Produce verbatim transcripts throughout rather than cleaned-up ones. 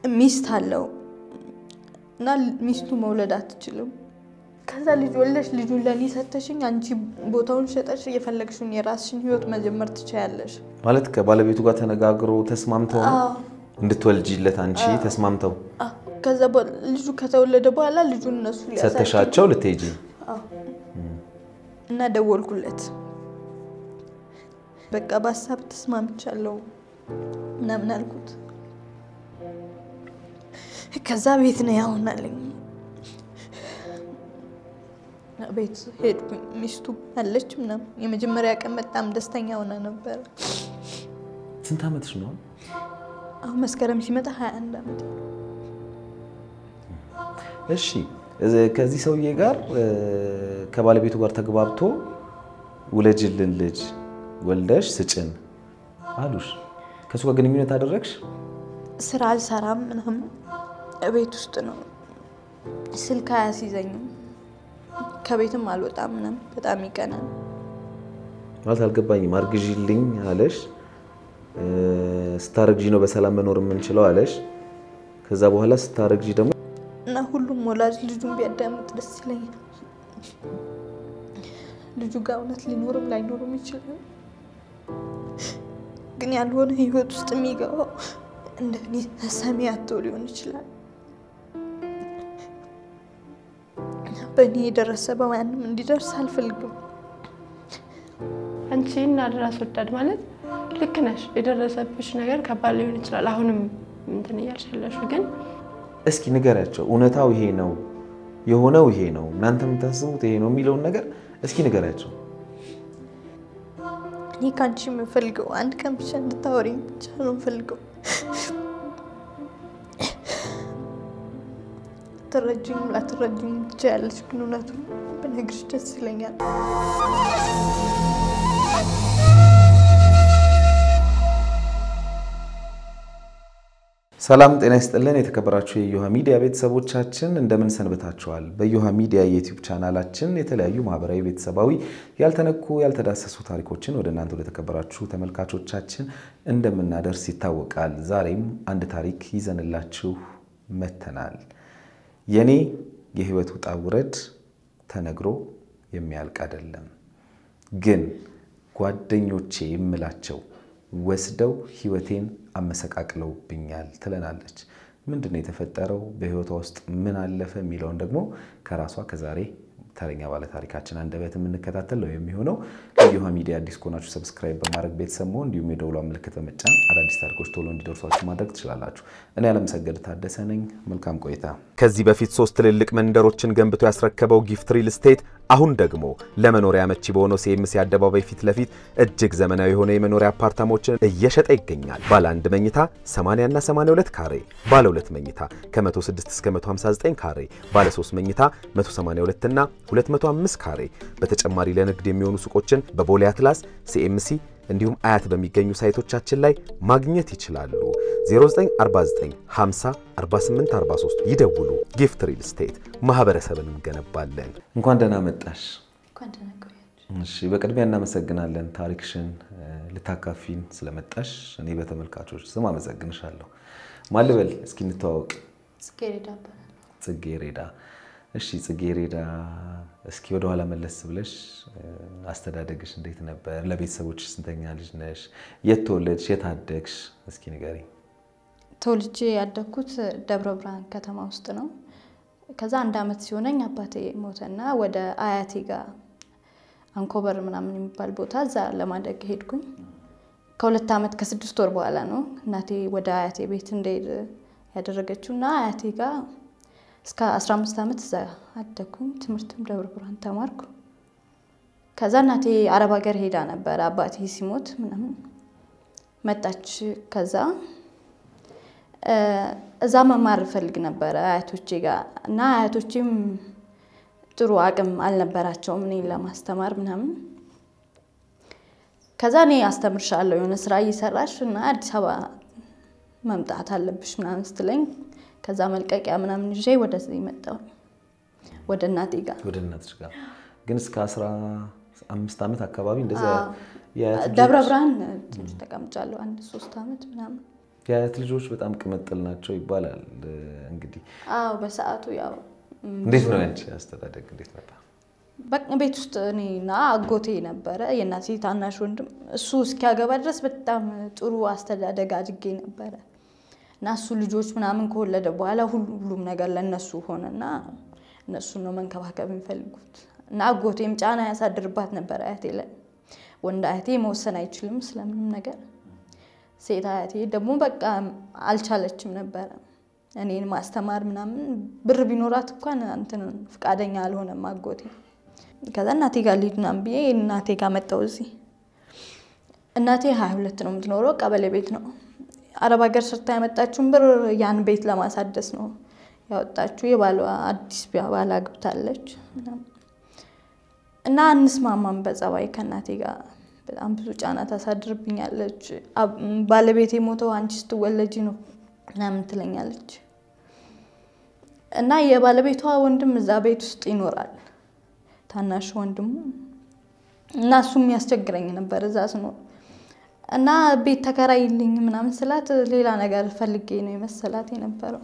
ሚስት አለው እና ሚስቱ መውለድ አትችልም ከዛ ልጅ ወለሽ ልጁን ለኔ ሰተሽኝ አንቺ ቦታውን ሸጠሽ የፈለግሽውን የራስሽን ህይወት መጀመር ትችያለሽ ማለት ከባለቤቱ ጋር ተነጋግሮ ተስማምተው እንድትወልጂለት አንቺ ተስማምተው ከዛ ልጁ ከተወለደ በኋላ ልጁን እነሱ ሊያሳድጉ ሰተሻቸው ልትሄጂ እና ደወልኩለት በቃ በሐሳብ ተስማምቻለሁ እና ምን አልኩት ከዛ ቤት ነው ያውናልኝ ቤት ሄድኩ ሚስቱ አለች ምናምን የመጀመሪያ ቀን በጣም ደስተኛ ሆና ነበር ስንት አመትሽ ነው አሁን መስከረም ሲመጣ ሃያ አንድ አመት እሺ ከዚህ ሰውዬ ጋር ከባለቤቱ ጋር ተግባብቶ ወለጅልን ልጅ ወልደሽ ስጭን አሉሽ ከሱ ጋር ግንኙነት አደረግሽ ስራ አልሰራም ምናምን ቤት ውስጥ ነው ስልክ አያስይዘኝም ከቤትም አልወጣም ምናምን በጣም ይቀናል ማለት አልገባኝም አርግዢልኝ አለሽ ስታረግጂ ነው በሰላም መኖር የምንችለው አለሽ ከዛ በኋላ ስታረግጂ ደግሞ እና ሁሉም ወላጅ ልጁን ቢያዳምጥ ደስ ይለኛል ልጁ ጋር እውነት ሊኖርም ላይኖርም ይችላል ግን ያልሆነ ህይወት ውስጥ የሚገባው እንደኔ ተሰሚያቶ ሊሆን ይችላል በእኔ ደረሰ በማንም እንዲደርስ አልፈልግም አንቺ እና ራስ ወዳድ ማለት ልክ ነሽ የደረሰብሽ ነገር ከባድ ሊሆን ይችላል አሁንም እንትን ያልሻለሽ ግን እስኪ ንገራቸው እውነታው ይሄ ነው የሆነው ይሄ ነው እናንተም ተስቡት ይሄ ነው የሚለው ነገር እስኪ ንገራቸው እኔ ካንቺ የምፈልገው አንድ ቀን ብቻ እንድታወሪኝ ብቻ ነው የምፈልገው ተረጅኝ ላ ተረጅኝ ብቻ ያለሽ ግን እውነቱን በነግርሽ ደስ ይለኛል ሰላም ጤና ይስጥልን የተከበራችሁ የዮሃ ሚዲያ ቤተሰቦቻችን እንደምን ሰንብታችኋል በዮሃ ሚዲያ የዩቲዩብ ቻናላችን የተለያዩ ማህበራዊ ቤተሰባዊ ያልተነኩ ያልተዳሰሱ ታሪኮችን ወደ እናንተ ወደ ተከበራችሁ ተመልካቾቻችን እንደምናደርስ ይታወቃል ዛሬም አንድ ታሪክ ይዘንላችሁ መተናል የኔ የህይወት ውጣ ውረድ ተነግሮ የሚያልቅ አይደለም ግን ጓደኞቼ ይምላቸው ወስደው ህይወቴን አመሰቃቅለውብኛል ትለናለች ምንድነው የተፈጠረው በህይወቷ ውስጥ ምን አለፈ የሚለውን ደግሞ ከራሷ ከዛሬ ተረኛ ባለ ታሪካችን አንደበት የምንከታተል ነው የሚሆነው ለዮሃ ሚዲያ አዲስ ኮናችሁ ሰብስክራይብ በማድረግ ቤተሰብ መሆን እንዲሁም የደውሏ ምልክት በመጫን አዳዲስ ታሪኮች ቶሎ እንዲደርሷችሁ ማድረግ ትችላላችሁ እኔ አለምሰገድ ታደሰ ነኝ መልካም ቆይታ ከዚህ በፊት ሶስት ትልልቅ መንደሮችን ገንብቶ ያስረከበው ጊፍት ሪል ስቴት አሁን ደግሞ ለመኖሪያ መቺ በሆነው ሲኤምሲ አደባባይ ፊት ለፊት እጅግ ዘመናዊ የሆነ የመኖሪያ አፓርታማዎችን እየሸጠ ይገኛል ባለ አንድ መኝታ ሰማንያ እና ሰማንያ ሁለት ካሬ ባለ ሁለት መኝታ ከ106 እስከ መቶ ሃምሳ ዘጠኝ ካሬ ባለ ሶስት መኝታ መቶ ሰማንያ ሁለት እና ሁለት መቶ አምስት ካሬ በተጨማሪ ለንግድ የሚሆኑ ሱቆችን በቦሌ አትላስ ሲኤምሲ እንዲሁም አያት በሚገኙ ሳይቶቻችን ላይ ማግኘት ይችላሉ ዜሮ ዘጠኝ አርባ ዘጠኝ ሃምሳ አርባ ስምንት አርባ ሶስት ይደውሉ ጊፍት ሪል ስቴት ማህበረሰብን እንገነባለን እንኳን ደህና መጣሽ እንኳን ደህና ቆያችሁ እሺ በቅድሚያ እናመሰግናለን ታሪክሽን ልታካፊን ስለመጣሽ እኔ በተመልካቾች ስም አመሰግንሻለሁ ማልበል እስኪ እንተዋወቅ ጽጌሬዳ ጽጌሬዳ እሺ ጽጌሬዳ እስኪ ወደ ኋላ መለስ ብለሽ አስተዳደግሽ እንዴት ነበር ለቤተሰቦችሽ ስንተኛ ልጅ ነሽ የት ተወለድሽ የት አደግሽ እስኪ ንገሪኝ ተወልጄ ያደግኩት ደብረ ብርሃን ከተማ ውስጥ ነው ከዛ አንድ አመት ሲሆነኝ አባቴ ሞተና ወደ አያቴ ጋር አንኮበር ምናምን የሚባል ቦታ እዛ ለማደግ ሄድኩኝ ከሁለት አመት ከስድስት ወር በኋላ ነው እናቴ ወደ አያቴ ቤት እንደሄድ ያደረገችውና አያቴ ጋር እስከ አስራ አምስት አመት እዛ አደግኩኝ ትምህርትም ደብረ ብርሃን ተማርኩ ከዛ እናቴ አረብ ሀገር ሄዳ ነበር አባቴ ሲሞት ምናምን መጣች ከዛ እዛ መማር ፈልግ ነበር አያቶቼ ጋር እና አያቶቼም ጥሩ አቅም አልነበራቸውም እኔን ለማስተማር ምናምን ከዛ እኔ አስተምርሻለሁ የሆነ ስራ እየሰራሽ እና አዲስ አበባ መምጣት አለብሽ ምናምን ስትለኝ ከዛ መልቀቂያ ምናምን ይዤ ወደዚህ መጣሁ ወደ እናቴ ጋር ወደ እናትሽ ጋር ግን እስከ አስራ አምስት አመት አካባቢ እንደዛ ደብረ ብርሃን ትንሽ ተቀምጫለሁ አንድ ሶስት አመት ምናምን የአያት ልጆች በጣም ቅምጥል ናቸው ይባላል እንግዲህ አዎ በሰዓቱ ያው እንዴት ነው ያንቺ አስተዳደግ እንዴት ነበር በቃ ቤት ውስጥ እኔና አጎቴ ነበረ የናቴ ታናሽ ወንድም እሱ እስኪያገባ ድረስ በጣም ጥሩ አስተዳደግ አድርጌ ነበር እና እሱ ልጆች ምናምን ከወለደ በኋላ ሁሉም ነገር ለነሱ ሆነና እነሱ ነው መንከባከብ የሚፈልጉት እና አጎቴም ጫና ያሳድርባት ነበር አያቴ ላይ ወንድ አያቴ መወሰን አይችልም ስለምንም ነገር ሴት አያቴ ደግሞ በቃ አልቻለችም ነበር እኔን ማስተማር ምናምን ብር ቢኖራት እንኳን እንትን ፍቃደኛ አልሆነም አጎቴ ከዛ እናቴ ጋር ልጅናም ቢዬ እናቴ ጋር መጣው እዚህ እናቴ ሃያ ሁለት ነው የምትኖረው ቀበሌ ቤት ነው አረብ ሀገር ሰርታ ያመጣችውን ብር ያን ቤት ለማሳደስ ነው ያወጣችው የባሏ አዲስ ባላ ግብታለች እና እንስማማም በጸባይ ከናቴ ጋር በጣም ብዙ ጫና ታሳድርብኛለች ባለቤቴ ሞተው አንቺ ስትወለጂ ነው ምናምን ትለኛለች እና የባለቤቷ ወንድም እዛ ቤት ውስጥ ይኖራል ታናሽ ወንድሙ እና እሱም ያስቸግረኝ ነበር እዛ ስኖር እና ቤት ተከራይልኝ ምናምን ስላት ሌላ ነገር ፈልጌ ነው የመሰላት የነበረው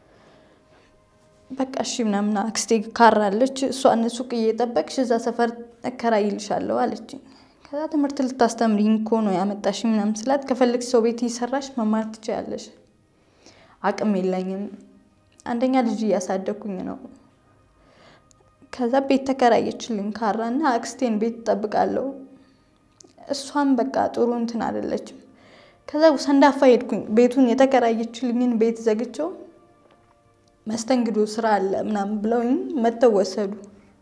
በቃ እሺ ምናምን አክስቴ ካራለች እሷን ሱቅ እየጠበቅሽ እዛ ሰፈር ተከራይልሻለሁ አለችኝ ከዛ ትምህርት ልታስተምሪኝ እኮ ነው ያመጣሽ ምናምን ስላት ከፈልክሽ ሰው ቤት ይሰራሽ መማር ትችያለሽ አቅም የለኝም አንደኛ ልጅ ያሳደኩኝ ነው ከዛ ቤት ተከራየችልኝ ካራና አክስቴን ቤት ተጠብቃለሁ እሷም በቃ ጥሩ እንትን አይደለችም ከዛ ሰንዳፋ ሄድኩኝ ቤቱን የተከራየችልኝን ቤት ዘግቼው መስተንግዶ ስራ አለ ምናምን ብለውኝ መተው ወሰዱ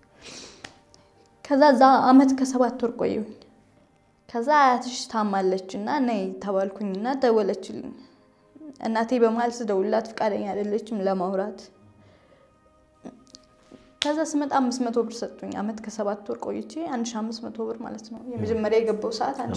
ከዛ ዛ አመት ከሰባት ወር ቆየሁ ከዛ አያትሽ ታማለችና ነይ ተባልኩኝና ደወለችልኝ እናቴ በመሃል ስደውላት ፍቃደኛ አይደለችም ለማውራት ከዛ ስመጣ አምስት መቶ ብር ሰጡኝ አመት ከሰባት ወር ቆይቼ አንድ ሺህ አምስት መቶ ብር ማለት ነው የመጀመሪያ የገባው ሰዓት አንቺ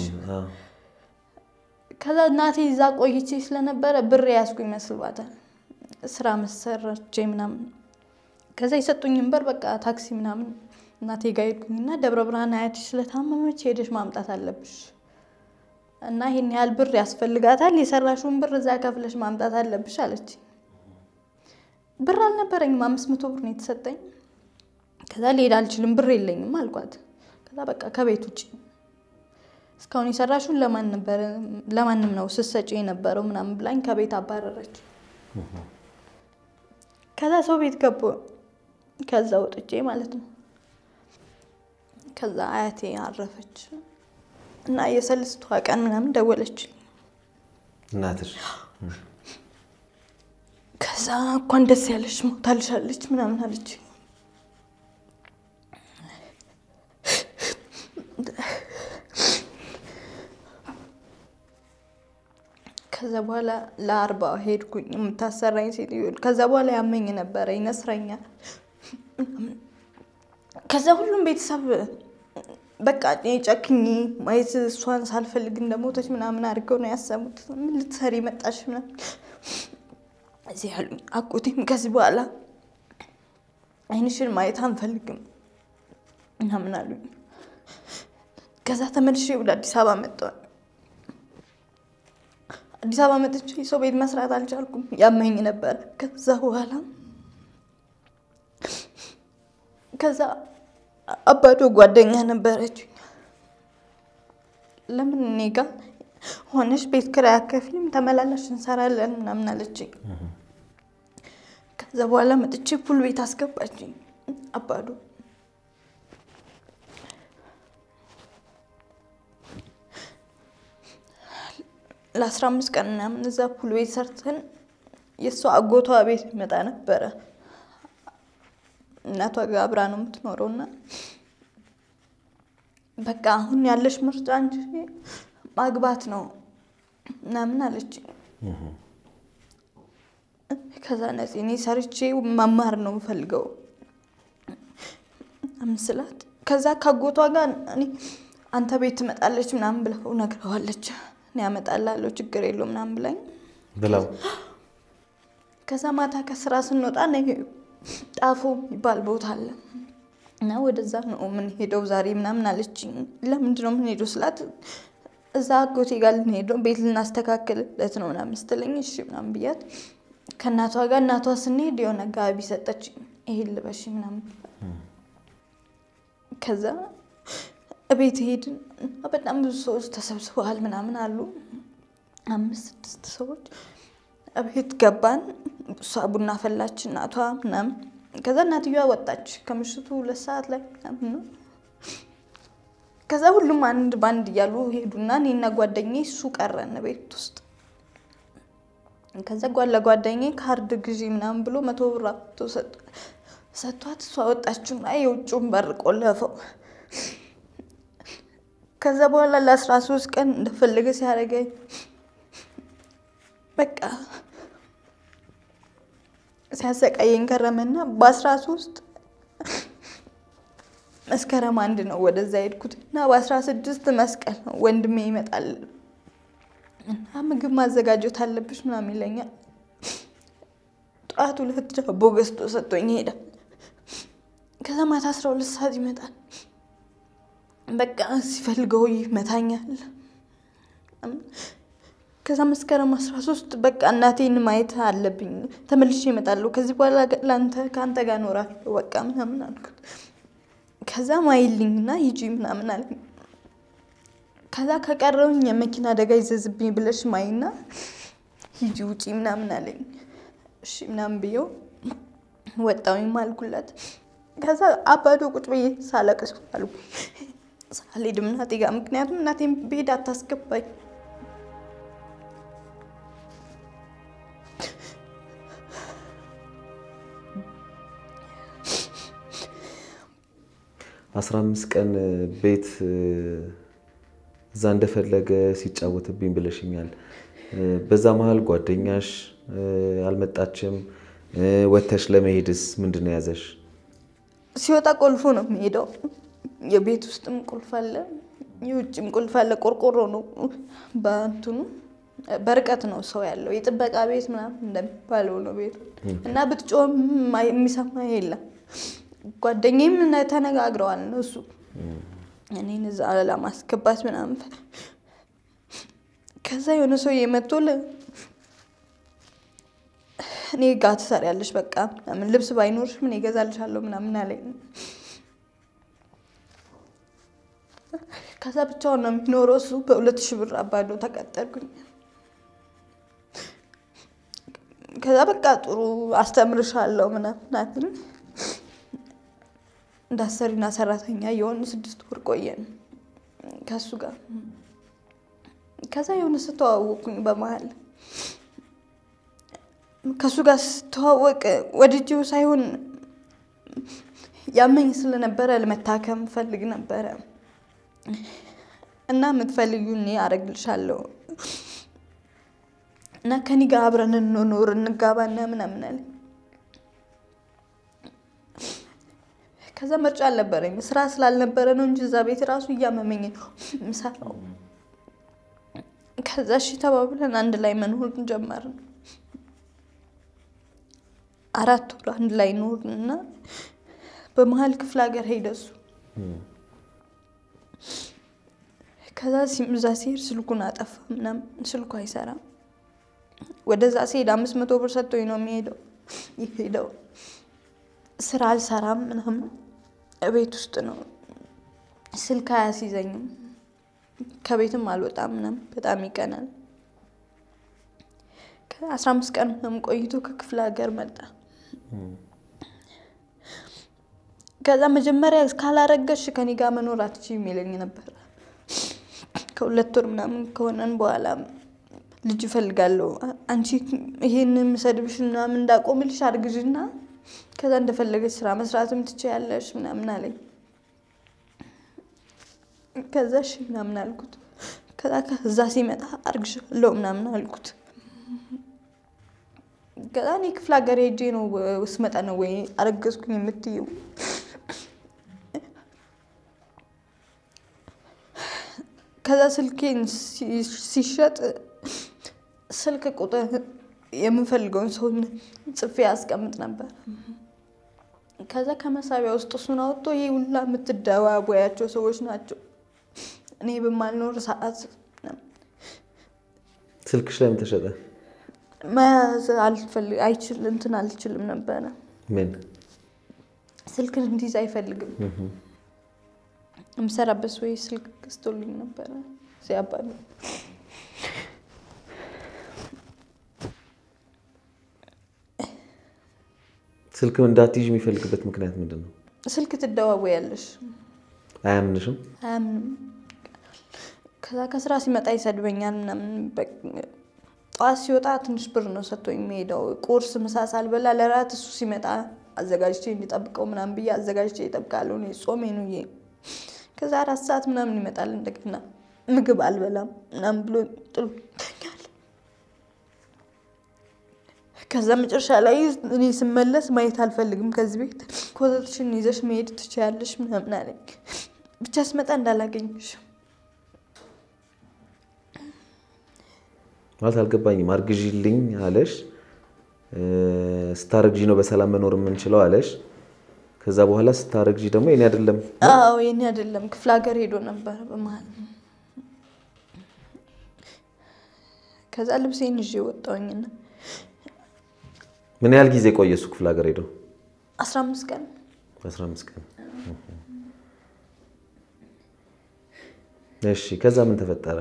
ከዛ እናቴ እዛ ቆይቼ ስለነበረ ብር ያስኩኝ መስልባታል ስራ መሰረቼ ምናምን ከዛ ይሰጡኝን ብር በቃ ታክሲ ምናምን እናቴ ጋር ሄድኩኝና ደብረ ብርሃን አያትሽ ስለታመመች ሄደሽ ማምጣት አለብሽ እና ይሄን ያህል ብር ያስፈልጋታል የሰራሽውን ብር እዛ ከፍለሽ ማምጣት አለብሽ አለች ብር አልነበረኝም አምስት መቶ ብር ነው የተሰጠኝ ከዛ ልሄድ አልችልም ብር የለኝም አልኳት ከዛ በቃ ከቤት ውጪ እስካሁን የሰራሽውን ለማን ነበር ለማንም ነው ስሰጪ የነበረው ምናምን ብላኝ ከቤት አባረረች ከዛ ሰው ቤት ገቦ ከዛ ወጥቼ ማለት ነው ከዛ አያቴ አረፈች እና የሰልስቷ ቀን ምናምን ደወለች እናትሽ ከዛ እንኳን ደስ ያለሽ ሞታልሻለች ምናምን አለች ከዛ በኋላ ለአርባ ሄድኩኝ የምታሰራኝ ሴትዮ ከዛ በኋላ ያመኝ ነበር ይነስረኛል ከዛ ሁሉም ቤተሰብ በቃ ጨክኝ ማይስ እሷን ሳልፈልግ እንደሞተች ምናምን አድርገው ነው ያሰሙት ምን ልትሰሪ መጣሽ ምናምን እዚህ ያሉኝ አቆቴም ከዚህ በኋላ አይንሽን ማየት አንፈልግም ምናምን አሉኝ ከዛ ተመልሼ ወደ አዲስ አበባ መጣሁ አዲስ አበባ መጥቼ ሰው ቤት መስራት አልቻልኩም ያመኝ ነበር ከዛ በኋላ ከዛ አባዶ ጓደኛ ነበረች ለምን ኔጋ ሆነሽ ቤት ክራይ አከፍልም ተመላላሽ እንሰራለን ምናምን አለችኝ ከዛ በኋላ መጥቼ ፑል ቤት አስገባችኝ አባዶ ለአስራ አምስት ቀን ምናምን እዛ ፑል ቤት ሰርተን የሷ አጎቷ ቤት መጣ ነበር እናቷ ጋር አብራ ነው የምትኖረውና በቃ አሁን ያለሽ ምርጫ እንጂ ማግባት ነው ምናምን አለችኝ ከዛ ነፂ እኔ ሰርቼ መማር ነው ፈልገው አምስላት ከዛ ካጎቷ ጋር እኔ አንተ ቤት ትመጣለች ምናምን ብለው ነግረዋለች እኔ አመጣላለሁ ችግር የለውም ምናምን ብላኝ ብለው ከዛ ማታ ከስራ ስንወጣ ነው ጣፎ ይባል ቦታ አለ እና ወደዛ ነው ምን ሄደው ዛሬ ምናምን አለችኝ ለምንድን ነው ምን ሄደው ስላት እዛ አጎቴ ጋር ልንሄድ ነው ቤት ልናስተካክልለት ነው ምናምን ስትለኝ እሺ ምናምን ብያት ከእናቷ ጋር እናቷ ስንሄድ የሆነ ጋቢ ሰጠችኝ ይሄ ልበሽ ምናምን ከዛ እቤት ሄድን በጣም ብዙ ሰዎች ተሰብስበዋል ምናምን አሉ አምስት ስድስት ሰዎች እቤት ገባን እሷ ቡና ፈላች እናቷ ምናምን ከዛ እናትየዋ ወጣች ከምሽቱ ሁለት ሰዓት ላይ ምናምን ነው ከዛ ሁሉም አንድ ባንድ ያሉ ሄዱና እኔና ጓደኛዬ እሱ ቀረን ቤት ውስጥ ከዛ ጓለ ጓደኛዬ ካርድ ግዢ ምናምን ብሎ መቶ ብር አውጥቶ ሰጥቷት እሷ ወጣችና የውጭውን በር ቆለፈው ከዛ በኋላ ለ13 ቀን እንደፈለገ ሲያደርገኝ በቃ ሲያሰቃየኝ ከረመና በ13 መስከረም አንድ ነው ወደዛ ሄድኩትና በ16 መስቀል ነው ወንድሜ ይመጣል እና ምግብ ማዘጋጀት አለብሽ ምናምን ይለኛል ጧት ሁለት ዳቦ ገዝቶ ሰጥቶኝ ሄደ ከዛ ማታ አስራ ሁለት ሰዓት ይመጣል በቃ ሲፈልገው ይመታኛል ከዛ መስከረም አስራ ሶስት በቃ እናቴን ማየት አለብኝ ተመልሼ እመጣለሁ ከዚህ በኋላ ላንተ ካንተ ጋር ኖራለሁ በቃ ምናምን አልኩት ከዛ ማይልኝና ሂጂ ምናምን አለኝ ከዛ ከቀረውኝ የመኪና አደጋ ይዘዝብኝ ብለሽ ማይና ሂጂ ውጪ ምናምን አለኝ እሺ ምናምን ብየው ወጣውኝ ማልኩለት ከዛ አባዶ ቁጭ ብዬ ሳለቅስ አልኩ ሳልሄድም እናቴ ጋር ምክንያቱም እናቴን ቤት አታስገባኝ አስራ አምስት ቀን ቤት እዛ እንደፈለገ ሲጫወትብኝ ብለሽኛል በዛ መሃል ጓደኛሽ አልመጣችም ወተሽ ለመሄድስ ምንድነው ያዘሽ ሲወጣ ቆልፎ ነው የሚሄደው የቤት ውስጥም ቁልፍ አለ የውጭም ቁልፍ አለ ቆርቆሮ ነው ባንቱኑ በርቀት ነው ሰው ያለው የጥበቃ ቤት ምናምን እንደሚባለው ነው ቤት እና ብትጮም የሚሰማ የለም ጓደኛዬም ተነጋግረዋል ነው እሱ እኔን እዛ ለማስገባት ምናምን ከዛ የሆነ ሰው የመጥቶል እኔ ጋር ትሰሪያለሽ በቃ ምን ልብስ ባይኖርሽ ምን ይገዛልሻለሁ ምናምን አለኝ ከዛ ብቻውን ነው የሚኖረው እሱ በሁለት ሺህ ብር አባዶ ተቀጠርኩኝ ከዛ በቃ ጥሩ አስተምርሻለሁ ምናምን አለኝ እንዳሰሪና ሰራተኛ የሆነ ስድስት ወር ቆየን ከሱ ጋር ከዛ የሆነ ስተዋወቅኩኝ በመሃል ከሱ ጋር ስተዋወቅ ወድጄው ሳይሆን ያመኝ ስለነበረ ለመታከም ፈልግ ነበር እና ምትፈልጊው እኔ አረግልሻለሁ እና ከኔ ጋር አብረን እንኖር እንጋባና ምናምን አለ ከዛ ምርጫ አልነበረኝ ስራ ስላልነበረ ነው እንጂ እዛ ቤት ራሱ እያመመኝ ነው ምሳው ከዛ እሺ ተባብለን አንድ ላይ መኖር ጀመርን አራት ወር አንድ ላይ ኖርንና በመሃል ክፍለ ሀገር ሄደሱ ከዛ ሲምዛ ሲር ስልኩን አጠፋ ምናምን ስልኩ አይሰራም ወደዛ ሲሄድ አምስት መቶ ብር ሰጥቶኝ ነው የሚሄደው ይሄደው ስራ አልሰራም ምናምን ቤት ውስጥ ነው ስልክ አያስይዘኝም ከቤትም አልወጣም ምናምን በጣም ይቀናል ከአስራ አምስት ቀን ምናምን ቆይቶ ከክፍለ ሀገር መጣ ከዛ መጀመሪያ እስካላረገሽ ከኔ ጋር መኖር አትችይም ይለኝ ነበር ከሁለት ወር ምናምን ከሆነን በኋላ ልጅ ፈልጋለሁ አንቺ ይሄንን መሰድብሽ ምናምን እንዳቆምልሽ አርግጅና ከዛ እንደፈለገሽ ስራ መስራትም ትችያለሽ ምናምን አለኝ ከዛ እሺ ምናምን አልኩት ከዛ ከዛ ሲመጣ አርግሻለሁ ምናምን አልኩት ከዛ እኔ ክፍለ ሀገር ሄጄ ነው ስመጣ ነው ወይ አረገዝኩኝ የምትይው ከዛ ስልኬን ሲሸጥ ስልክ ቁጥር የምፈልገውን ሰው ጽፌ አስቀምጥ ነበር ከዛ ከመሳቢያ ውስጥ እሱን አውጥቶ ይሄ ሁላ የምትደዋወያቸው ሰዎች ናቸው እኔ በማልኖር ሰዓት ስልክሽ ለምን ተሸጠ? መያዝ አልፈልግ አይችል እንትን አልችልም ነበር ምን ስልክ እንዲዝ አይፈልግም እምሰራበት ወይ ስልክ ስቶልኝ ነበር ሲያባሉ ስልክ እንዳትይዥ የሚፈልግበት ምክንያት ምንድነው? ስልክ ትደዋወያለሽ አያምንሽም? አያምንም ከዛ ከስራ ሲመጣ ይሰድበኛል ምናምን ጧት ሲወጣ ትንሽ ብር ነው ሰጥቶኝ የሚሄደው ቁርስ ምሳ ሳልበላ ለራት እሱ ሲመጣ አዘጋጅቼ እንዲጠብቀው ምናምን ብዬ አዘጋጅቼ ይጠብቃለሁ እኔ ጾሜ ነው ይሄ ከዛ አራት ሰዓት ምናምን ይመጣል እንደገና ምግብ አልበላም ምናምን ብሎ ጥሎ ይተኛል ከዛ መጨረሻ ላይ እኔ ስመለስ ማየት አልፈልግም ከዚህ ቤት ኮተትሽን ይዘሽ መሄድ ትችያለሽ ምናምን አለኝ ብቻ ስመጣ እንዳላገኝሽ ማለት አልገባኝም አርግዢልኝ አለሽ ስታረግጂ ነው በሰላም መኖር የምንችለው አለሽ ከዛ በኋላ ስታረግጂ ደግሞ የኔ አይደለም አዎ የኔ አይደለም ክፍለ ሀገር ሄዶ ነበር በመሃል ከዛ ልብሴን ይዤ ወጣሁኝና ምን ያህል ጊዜ ቆየሱ ክፍለ ሀገር ሄዶ አስራ አምስት ቀን አስራ አምስት ቀን እሺ ከዛ ምን ተፈጠረ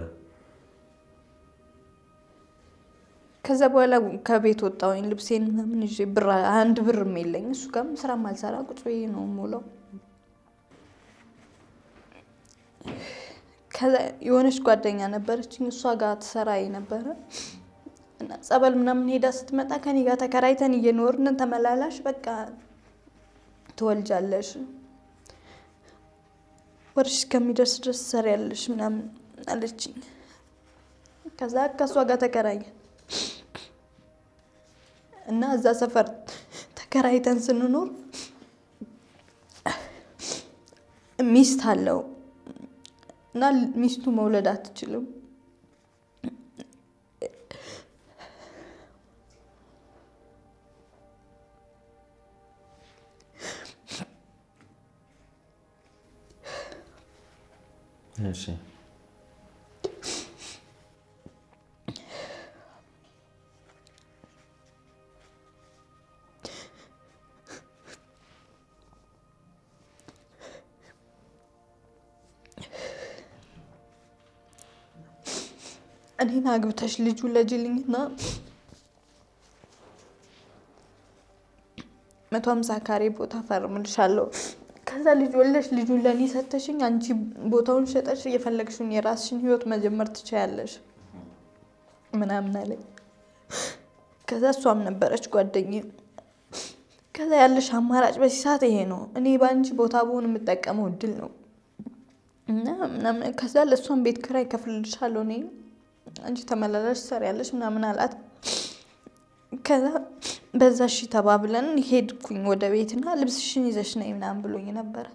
ከዛ በኋላ ከቤት ወጣሁኝ ልብሴን ምን ይዤ ብር አንድ ብር የለኝ እሱ ጋር ስራ ማልሰራ ቁጭ ብዬ ነው ሞላው ከዛ የሆነች ጓደኛ ነበረችኝ እሷ ጋር ትሰራይ ነበር እና ጸበል ምናምን ሄዳ ስትመጣ ከኔ ጋር ተከራይተን እየኖርን ተመላላሽ በቃ ትወልጃለሽ ወርሽ ከሚደርስ ድረስ ሰሪያለሽ ምናምን አለችኝ ከዛ ከሷ ጋር ተከራየን እና እዛ ሰፈር ተከራይተን ስንኖር ሚስት አለው እና ሚስቱ መውለድ አትችልም እሺ እኔን አግብተሽ ልጅ ወለጅልኝና መቶ ሃምሳ ካሬ ቦታ ፈርምልሻለሁ ከዛ ልጅ ወለሽ ልጁን ለኔ ሰተሽኝ አንቺ ቦታውን ሸጠሽ የፈለግሽውን የራስሽን ህይወት መጀመር ትችያለሽ ምናምን አለኝ ከዛ እሷም ነበረች ጓደኛዬ ከዛ ያለሽ አማራጭ በዚህ ሰዓት ይሄ ነው እኔ ባንቺ ቦታ ቦን የምጠቀመው እድል ነው እና ምናምን ከዛ ለሷም ቤት ክራይ ከፍልልሻለሁ እኔ አንቺ ተመላላሽ ሰሪያለሽ ምናምን አላት ከዛ በዛሽ ተባብለን ሄድኩኝ ወደ ቤትና ልብስሽን ይዘሽ ነይ ምናምን ብሎኝ ነበር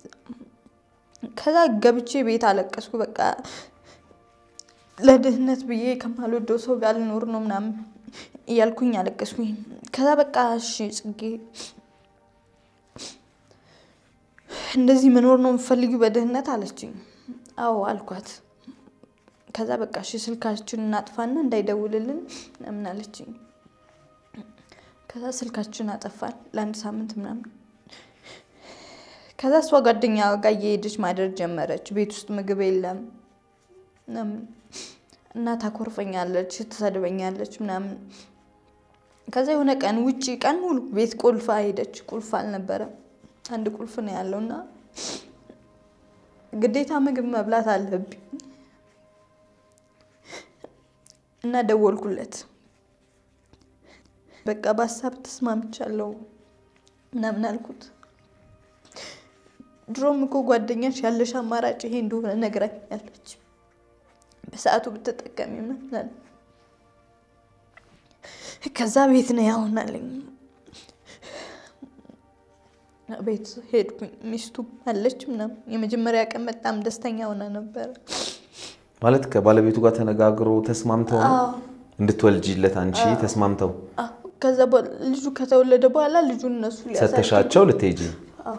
ከዛ ገብቼ ቤት አለቀስኩ በቃ ለድህነት ብዬ ከማልወደው ሰው ጋር ልኖር ነው ምናምን እያልኩኝ አለቀስኩኝ ከዛ በቃ እሺ ጽጌ እንደዚህ መኖር ነው የምፈልጊው በድህነት አለችኝ አዎ አልኳት ከዛ በቃ እሺ ስልካችንን እናጥፋና እንዳይደውልልን ምናምን አለችኝ ከዛ ስልካችንን አጠፋን ለአንድ ሳምንት ምናምን ከዛ እሷ ጓደኛ ጋር እየሄደች ማደር ጀመረች ቤት ውስጥ ምግብ የለም ምናምን እና ታኮርፈኛለች ትሰድበኛለች ምናምን ከዛ የሆነ ቀን ውጪ ቀን ሙሉ ቤት ቁልፍ ሄደች ቁልፍ አልነበረም አንድ ቁልፍ ነው ያለውና ግዴታ ምግብ መብላት አለብኝ እና ደወልኩለት በቃ በሐሳብ ተስማምቻለሁ ምናምን አልኩት ድሮም እኮ ጓደኛሽ ያለሽ አማራጭ ይሄ እንደሆነ ነግራኛለች በሰዓቱ ብትጠቀሚ ምናምን ከዛ ቤት ነው ያውናልኝ ቤት ሄድኩኝ ሚስቱ አለች ምናምን የመጀመሪያ ቀን በጣም ደስተኛ ሆና ነበር ማለት ከባለቤቱ ጋር ተነጋግሮ ተስማምተው እንድትወልጂለት አንቺ ተስማምተው ከዛ ልጁ ከተወለደ በኋላ ልጁን እነሱ ሰተሻቸው ልትሄጂ አዎ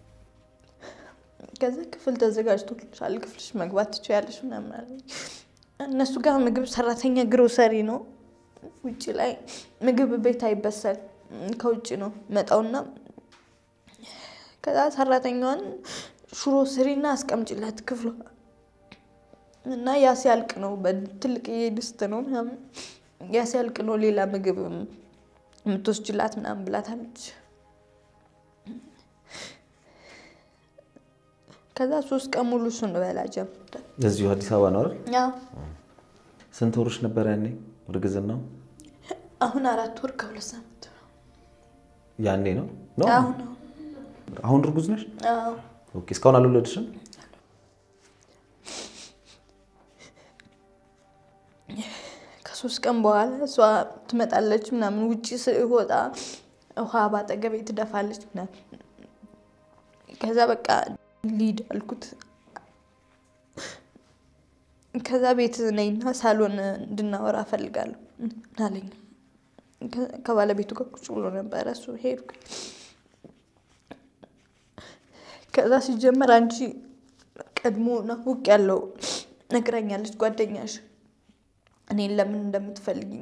ከዛ ክፍል ተዘጋጅቶልሻል ክፍልሽ መግባት ትችያለሽ ምናምን አለኝ እነሱ ጋር ምግብ ሰራተኛ ግሮሰሪ ነው ውጪ ላይ ምግብ ቤት አይበሰል ከውጪ ነው መጣውና ከዛ ሰራተኛዋን ሽሮ ስሪና አስቀምጪላት ክፍሏ እና ያ ሲያልቅ ነው በትልቅ የድስት ነው ያ ሲያልቅ ነው ሌላ ምግብ የምትወስጂላት ምናምን ብላታለች ከዛ ሶስት ቀን ሙሉ እሱን በላ ጀምረ እዚሁ አዲስ አበባ ነው አይደል? አዎ ስንት ወርሽ ነበር ያኔ እርግዝናው? አሁን አራት ወር ከሁለት ሳምንት ያኔ ነው ነው አሁን አሁን እርጉዝ ነሽ? አዎ ኦኬ እስካሁን አልወለድሽም? ከሶስት ቀን በኋላ እሷ ትመጣለች ምናምን ውጪ ሲወጣ ውሃ ባጠገቤ ትደፋለች ምናምን ከዛ በቃ ሊድ አልኩት ከዛ ቤት ነይና ሳሎን እንድናወራ ፈልጋለሁ አለኝ ከባለቤቱ ጋር ቁጭ ብሎ ነበር እሱ ሄድኩ ከዛ ሲጀመር አንቺ ቀድሞ ነው ውቅ ያለው ነግራኛለች ጓደኛሽ እኔን ለምን እንደምትፈልጊኝ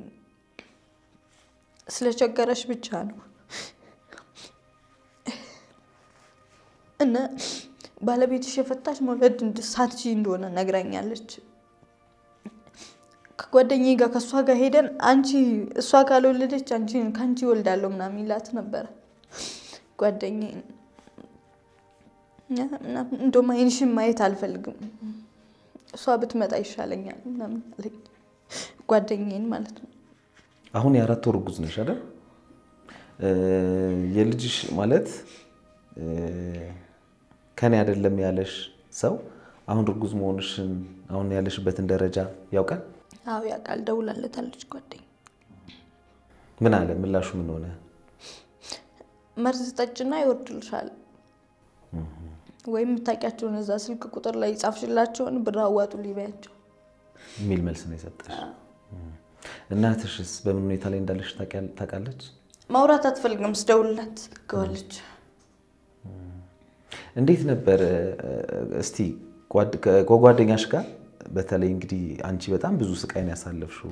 ስለቸገረሽ ብቻ ነው እና ባለቤትሽ የፈታሽ መውለድ እንድሳትጂ እንደሆነ ነግራኛለች ከጓደኛዬ ጋር ከሷ ጋር ሄደን አንቺ እሷ ካልወለደች አንቺ ካንቺ ወልዳለሁ ምናምን ይላት ነበር ጓደኛዬ እና እንደውም አይንሽም ማየት አልፈልግም እሷ ብትመጣ ይሻለኛል ምናምን አለኝ ጓደኛዬን ማለት ነው አሁን የአራት ወር ጉዝ ነሽ አይደል የልጅሽ ማለት ከኔ አይደለም ያለሽ ሰው አሁን እርጉዝ መሆንሽን አሁን ያለሽበትን ደረጃ ያውቃል አው ያውቃል ደውላለታለች ጓደኛ ምን አለ ምላሹ ምን ሆነ መርዝ ጠጭና ይወርድልሻል ወይም ታቂያቸውን እዛ ስልክ ቁጥር ላይ ጻፍሽላቸውን ብር አዋጡ ሊባያቸው ሚል መልስ ነው የሰጠሽ እናትሽስ በምን ሁኔታ ላይ እንዳለሽ ታውቃለች ማውራት አትፈልግም ስደውልላት ትገዋለች እንዴት ነበር እስቲ ጓደኛሽ ጋር በተለይ እንግዲህ አንቺ በጣም ብዙ ስቃይን ያሳለፍሽው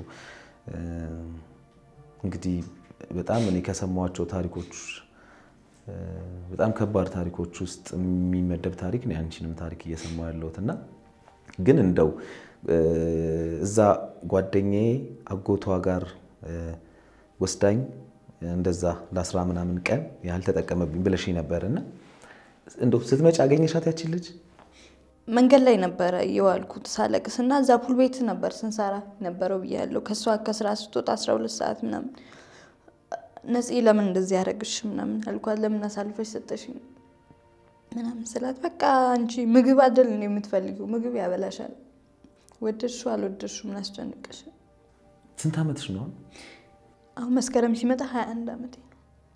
እንግዲህ በጣም እኔ ከሰማዋቸው ታሪኮች በጣም ከባድ ታሪኮች ውስጥ የሚመደብ ታሪክ ነው አንቺንም ታሪክ እየሰማው ያለውትና ግን እንደው እዛ ጓደኛዬ አጎቷ ጋር ወስዳኝ እንደዛ ለአስራ ምናምን ቀን ያህል ተጠቀመብኝ ብለሽ ነበርና እንደው ስትመጪ አገኘሻት ያቺ ልጅ መንገድ ላይ ነበር የዋልኩት ሳለቅስና እዛ ፑል ቤት ነበር ስንሰራ ነበረው ብያለሁ ከሷ ከስራ ስትወጣ አስራ ሁለት ሰዓት ምናምን ነፂ ለምን እንደዚህ ያረግሽ ምናምን አልኳት ለምን አሳልፈሽ ሰጠሽኝ ምናምን ስላት በቃ አንቺ ምግብ አይደል ነው የምትፈልጊው ምግብ ያበላሻል ወደድሽው አልወደድሽው ምን አስጨንቀሽ ስንት አመትሽ ነው አሁን መስከረም ሲመጣ ሃያ አንድ አመቴ ነው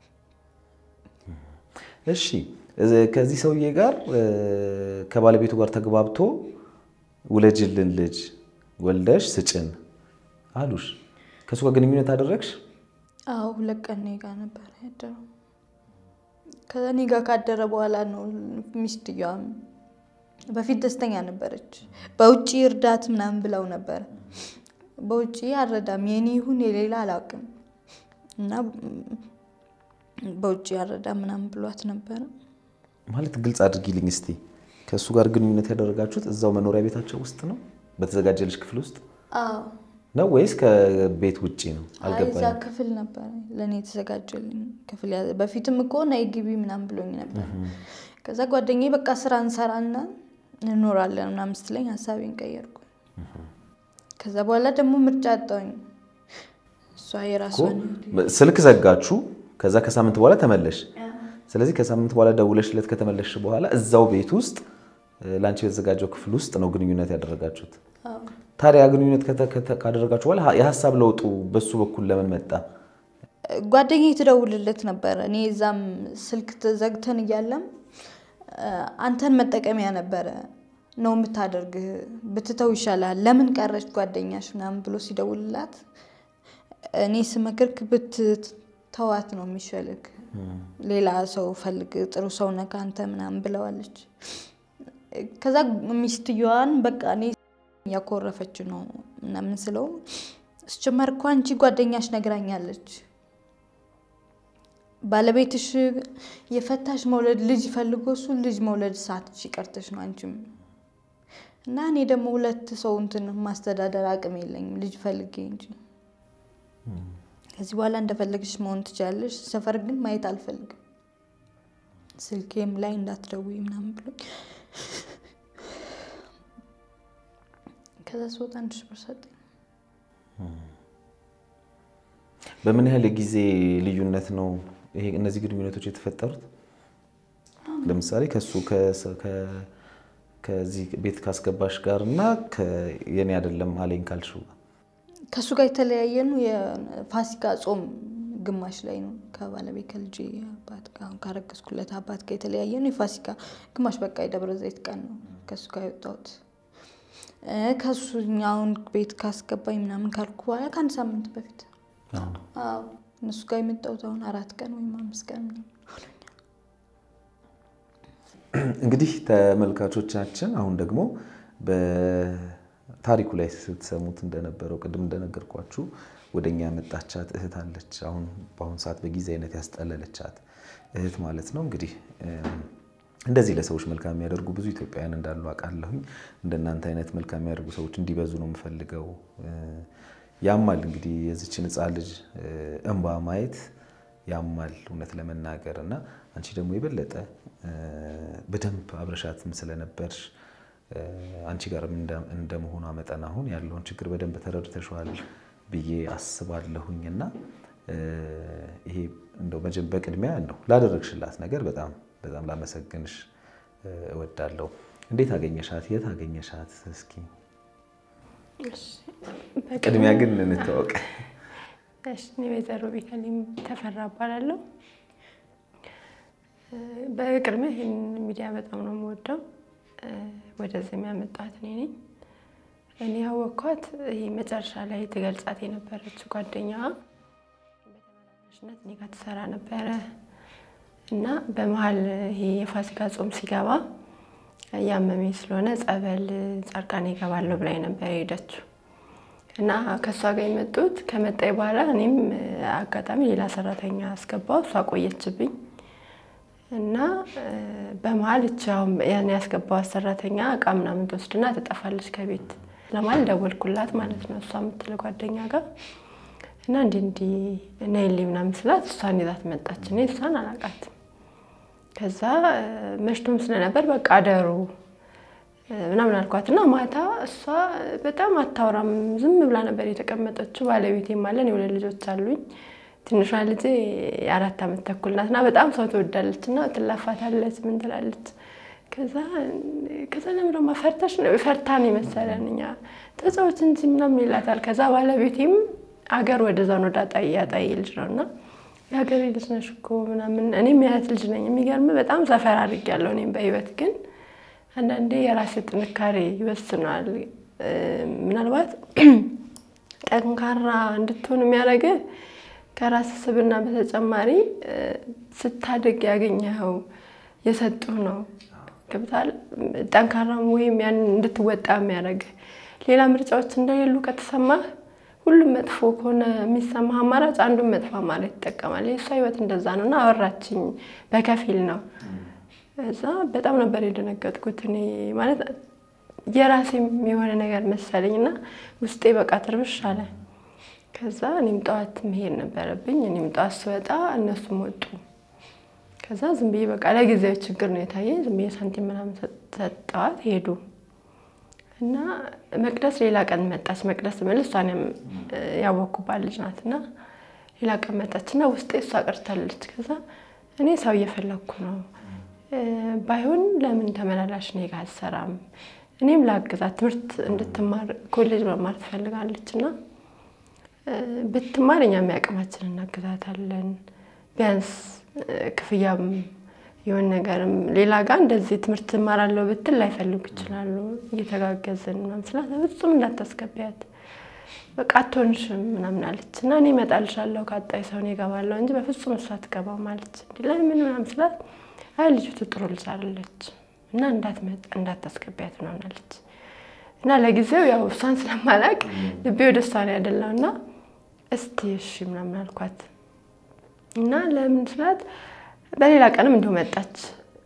እሺ ከዚህ ሰውዬ ጋር ከባለቤቱ ጋር ተግባብቶ ወለጅልን ልጅ ወልደሽ ስጭን አሉሽ ከሱ ጋር ግንኙነት አደረግሽ አው ለቀን ነው ጋር ነበር ያደረው ከዛኔ ጋር ካደረ በኋላ ነው ሚስትየዋ በፊት ደስተኛ ነበረች በውጪ እርዳት ምናምን ብለው ነበር በውጪ አረዳም የኔ ይሁን የሌላ አላውቅም እና በውጪ አረዳ ምናምን ብሏት ነበር ማለት ግልጽ አድርጊልኝ እስቲ ከሱ ጋር ግንኙነት ያደረጋችሁት እዛው መኖሪያ ቤታቸው ውስጥ ነው በተዘጋጀልሽ ክፍል ውስጥ አዎ ነው ወይስ ከቤት ውጪ ነው አልገባኝ አይዛ ክፍል ነበር ለኔ ተዘጋጀልኝ ክፍል በፊትም እኮ ናይ ግቢ ምናምን ብሎኝ ነበር ከዛ ጓደኛዬ በቃ ስራ እንሰራና እንኖራለን ምናምን ስትለኝ ሐሳቤን ቀየርኩ ከዛ በኋላ ደግሞ ምርጫ አጣሁኝ እሷ የራሷን ስልክ ዘጋችሁ ከዛ ከሳምንት በኋላ ተመለሽ ስለዚህ ከሳምንት በኋላ ደውለሽለት ከተመለሽ በኋላ እዛው ቤት ውስጥ ላንቺ የተዘጋጀው ክፍል ውስጥ ነው ግንኙነት ያደረጋችሁት አዎ ታዲያ ግንኙነት ካደረጋችሁ በኋላ የሐሳብ ለውጡ በሱ በኩል ለምን መጣ ጓደኛዬ ትደውልለት ነበር እኔ እዛም ስልክ ተዘግተን ይያለም አንተን መጠቀሚያ ነበር ነው የምታደርግ ብትተው ይሻላል ለምን ቀረሽ ጓደኛሽ ምናምን ብሎ ሲደውልላት እኔ ስመክርክ ብትተዋት ነው የሚሻልክ ሌላ ሰው ፈልግ ጥሩ ሰው ነካ አንተ ምናምን ብለዋለች ከዛ ሚስትየዋን በቃ እኔ ያኮረፈች ነው እና ምን ስለው እስጭመር እኮ አንቺ ጓደኛሽ ነግራኛለች ባለቤትሽ የፈታሽ መውለድ ልጅ ፈልጎ እሱ ልጅ መውለድ ሳትች ይቀርተሽ ነው አንቺም እና እኔ ደግሞ ሁለት ሰው እንትን ማስተዳደር አቅም የለኝም ልጅ ፈልጌ እንጂ ከዚህ በኋላ እንደፈለግሽ መሆን ትችላለሽ ሰፈር ግን ማየት አልፈልግም ስልኬም ላይ እንዳትደውይ ምናምን ብሎ ከዛ ሶት አንድ ሺህ ብር ሰጠኝ በምን ያህል ጊዜ ልዩነት ነው ይሄ እነዚህ ግንኙነቶች የተፈጠሩት ለምሳሌ ከሱ ከ ከዚህ ቤት ካስገባሽ ጋርና ከየኔ አይደለም አለኝ ካልሽው ከሱ ጋር የተለያየኑ የፋሲካ ጾም ግማሽ ላይ ነው ከባለቤት ከልጄ አባት ጋር ካረከስኩለት አባት ጋር የተለያየኑ የፋሲካ ግማሽ በቃ የደብረ ዘይት ቀን ነው ከሱ ጋር የወጣሁት ከሱኛውን ቤት ካስገባኝ ምናምን ካልኩ በኋላ ከአንድ ሳምንት በፊት አዎ እነሱ ጋር የመጣሁት አሁን አራት ቀን ወይ አምስት ቀን ነው እንግዲህ ተመልካቾቻችን አሁን ደግሞ በታሪኩ ላይ ስትሰሙት እንደነበረው ቅድም እንደነገርኳችሁ ወደኛ መጣቻት እህት አለች አሁን በአሁን ሰዓት በጊዜያዊነት ያስጠለለቻት እህት ማለት ነው እንግዲህ እንደዚህ ለሰዎች መልካም የሚያደርጉ ብዙ ኢትዮጵያውያን እንዳሉ አቃለሁኝ እንደናንተ አይነት መልካም የሚያደርጉ ሰዎች እንዲበዙ ነው የምፈልገው ያማል እንግዲህ የዚችን ህፃን ልጅ እንባ ማየት ያማል እውነት ለመናገርና አንቺ ደግሞ ይበለጠ በደንብ አብረሻትም ስለነበርሽ አንቺ ጋርም እንደመሆኗ መጠን አሁን ያለውን ችግር በደንብ ተረድተሻል ብዬ አስባለሁኝና ይሄ እንደው መጀመሪያ በቅድሚያ ነው ላደረግሽላት ነገር በጣም በጣም ላመሰግንሽ እወዳለሁ እንዴት አገኘሻት የት አገኘሻት እስኪ እሺ ቅድሚያ ግን እንተዋወቅ እሺ እኔ ወይዘሮ ቤተልሔም ተፈራ እባላለሁ በቅድሚያ ይሄን ሚዲያ በጣም ነው የምወደው ወደዚህ የሚያመጣት እኔ ነኝ እኔ ያወኳት ይሄ መጨረሻ ላይ ተገልጻት የነበረች ጓደኛዋ በተመላለሽነት እኔ ጋር ትሰራ ነበረ እና በመሃል ይሄ የፋሲካ ጾም ሲገባ ያመመኝ ስለሆነ ጸበል ጻርቃኔ ገባለሁ ብላኝ ነበር ሄደችው እና ከሷ ጋር የመጡት ከመጣይ በኋላ እኔም አጋጣሚ ሌላ ሰራተኛ አስገባው እሷ ቆየችብኝ እና በመሃል እቻው ያን ያስገባው ሰራተኛ አቃ ምናምን ተወስድና ተጠፋለች ከቤት ለማል ደወልኩላት ማለት ነው እሷ የምትለው ጓደኛ ጋር እና እንዴ እንዴ ነይልኝ ምናምን ስላት እሷን ይዛት መጣች እኔ እሷን አላቃት ከዛ መሽቶም ስለነበር በቃ አደሩ ምናምን አልኳትና ማታ እሷ በጣም አታውራም ዝም ብላ ነበር የተቀመጠችው ባለቤቴም አለን የወለ ልጆች አሉኝ ትንሿ ልጅ አራት አመት ተኩል ናትና በጣም ሰው ተወዳለችና ትላፋታለች ምን ትላለች ከዛ ከዛ ለምሮ ማፈርታሽ ነው ፈርታን ይመስላልኛ ተዛውት እንጂ ምናምን ይላታል ከዛ ባለቤቴም አገር ወደዛ ነው ዳጣይ ያጣይ ልጅ ነውና ያገር ልጅ ነሽ እኮ ምናምን እኔም ያት ልጅ ነኝ የሚገርም በጣም ዘፈር አድርጌያለሁ እኔም በህይወት ግን አንዳንዴ የራሴ ጥንካሬ ይወስናል ምናልባት ጠንካራ እንድትሆን የሚያደርግ ከራስ ስብና በተጨማሪ ስታደግ ያገኘው የሰጠው ነው ከብታል ጠንካራም ወይም ያን እንድትወጣ የሚያደርግ ሌላ ምርጫዎች እንደሌሉ ከተሰማ ሁሉም መጥፎ ከሆነ የሚሰማህ አማራጭ አንዱን መጥፎ አማራጭ ይተከማል የሷ ህይወት እንደዛ ነውና አወራችኝ በከፊል ነው እዛ በጣም ነበር የደነገጥኩት እኔ ማለት የራሴም የሆነ ነገር መሰለኝና ውስጤ በቃ ትርብሽ አለ ከዛ እኔም ጧት መሄድ ነበረብኝ እኔም ጧት ስወጣ እነሱም ወጡ ከዛ ዝም ብዬ በቃ ለጊዜው ችግር ነው የታየኝ ዝም ብዬ ሳንቲም ምናምን ሰጣት ሄዱ እና መቅደስ ሌላ ቀን መጣች መቅደስ መልሷን ያወኩባት ልጅ ናትና ሌላ ቀን መጣችና ውስጤ እሷ ቀርታለች ከዛ እኔ ሰው እየፈለኩ ነው ባይሆን ለምን ተመላላሽ ነው ጋር ሰራም እኔም ላግዛት ትምህርት እንድትማር ኮሌጅ መማር ትፈልጋለችና በትማርኛ የሚያቀማችን እናግዛታለን ቢያንስ ክፍያም የሆነ ነገርም ሌላ ጋር እንደዚህ ትምህርት ማራለው ብትል ላይፈልጉ ይችላሉ እየተጋገዘን ምናምን ስላት በፍጹም እንዳታስገቢያት በቃ አትሆንሽም ምናምን አለችና እኔ እመጣልሻለሁ ካጣይ ሰው ነው ይገባለው እንጂ በፍጹም እሷ አትገባም ማለት ለምን ምናምን ስላት አይ ልጅቱ ጥሩ ልጅ አይደለች እና እንዳትመጣ እንዳታስገቢያት ምናምን አለች እና ለጊዜው ያው እሷን ስለማላቅ ልቤ ወደ እሷ ነው ያደላውና እስቲ እሺ ምናምን አልኳት እና ለምን ስላት በሌላ ቀንም እንደው መጣች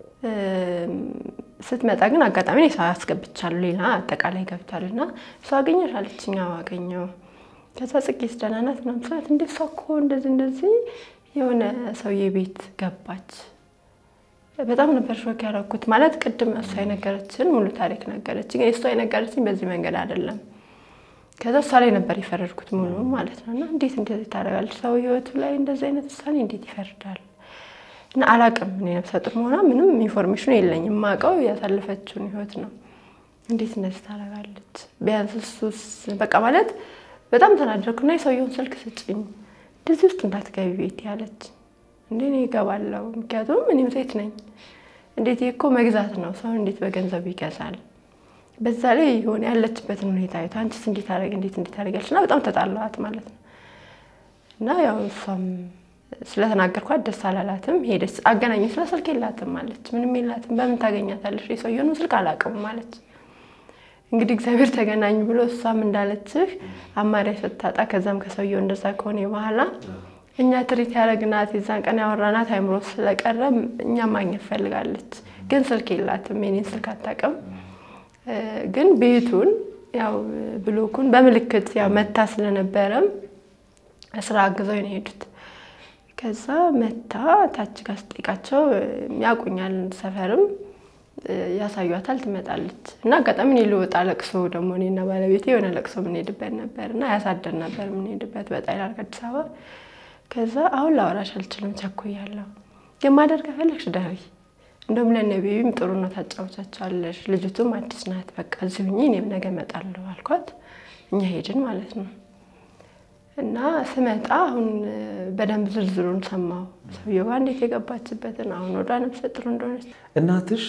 ስትመጣ ግን አጋጣሚ ነው ሳያስገብቻለሁ ሌላ አጠቃላይ ገብታልና እሷ አገኘሽ አለችኝ አገኘው ከዛ ጽጌስ ደህና ናት ምናምን ስላት እንዴ እሷ እኮ እንደዚህ እንደዚህ የሆነ ሰውዬ ቤት ገባች በጣም ነበር ሾክ ያደረኩት ማለት ቅድም እሷ የነገረችን ሙሉ ታሪክ ነገረች ግን እሷ የነገረችኝ በዚህ መንገድ አይደለም ከዛ እሷ ላይ ነበር ይፈረድኩት ሙሉ ማለት ነውና እንዴት እንደዚህ ታደርጋለች ሰው ህይወቱ ላይ እንደዚህ አይነት ውሳኔ እንዴት ይፈርዳል እና አላቅም እኔ ነፍሰ ጡር ሆና ምንም ኢንፎርሜሽን የለኝም ማቀው ያሳለፈችውን ህይወት ነው እንዴት እንደዚህ ታደርጋለች ቢያንስ እሱስ በቃ ማለት በጣም ተናደርኩና የሰውየውን ስልክ ስጭኝ እንደዚህ ውስጥ እንዳትገቢ ቤት ያለች እንዴ ነው ይገባለው ምክንያቱም እኔም ሴት ነኝ እንዴት እኮ መግዛት ነው ሰው እንዴት በገንዘብ ይገዛል በዛ ላይ ይሆን ያለችበትን ሁኔታ አይቶ አንቺስ እንዴት ታረግ እንዴት እንዴት ታረጋለችና በጣም ተጣላዋት ማለት ነው እና ያው እሷም ስለተናገርኳት ደስ አላላትም ሄደች አገናኝ ስለ ስልክ የላትም ማለች ምንም የላትም በምን ታገኛታለሽ የሰውየውን ስልክ አላቀም ማለች እንግዲህ እግዚአብሔር ተገናኝ ብሎ እሷም እንዳለችህ አማራጭ ሰጣጣ ከዛም ከሰውየው እንደዛ ከሆነ በኋላ እኛ ትሪት ያረግናት የዛን ቀን ያወራናት አይምሮ ስለቀረ እኛ ማግኘት ፈልጋለች ግን ስልክ የላትም የኔን ስልክ አታቀም ግን ቤቱን ያው ብሎኩን በመልክት ያው መታ ስለነበረም እስራ አግዘው ነው ሄዱት ከዛ መታ ታች ጋር ስጠይቃቸው ያቁኛል ሰፈርም ያሳዩታል ትመጣለች እና አጋጣሚ ነው ልወጣ ለቅሶ ደሞ እኔና ባለቤቴ የሆነ ለቅሶ ምን ሄድበት ነበርና ያሳደር ነበር ምን ሄድበት በጣይላር አዲስ አበባ ከዛ አሁን ላወራሽ አልችልም ቸኩያለሁ የማደርግ ከፈለክሽ ዳሪ እንደውም ለነብዩም ጥሩ ነው ታጫውቻቻለሽ ልጅቱም አዲስ ናት በቃ ዝምኝ እኔም ነገ መጣለሁ አልኳት እኛ ሄድን ማለት ነው እና ስመጣ አሁን በደንብ ዝርዝሩን ሰማው ሰውየው እንዴት የገባችበትን አሁን ወደ ነፍሰ ጡር እንደሆነች እናትሽ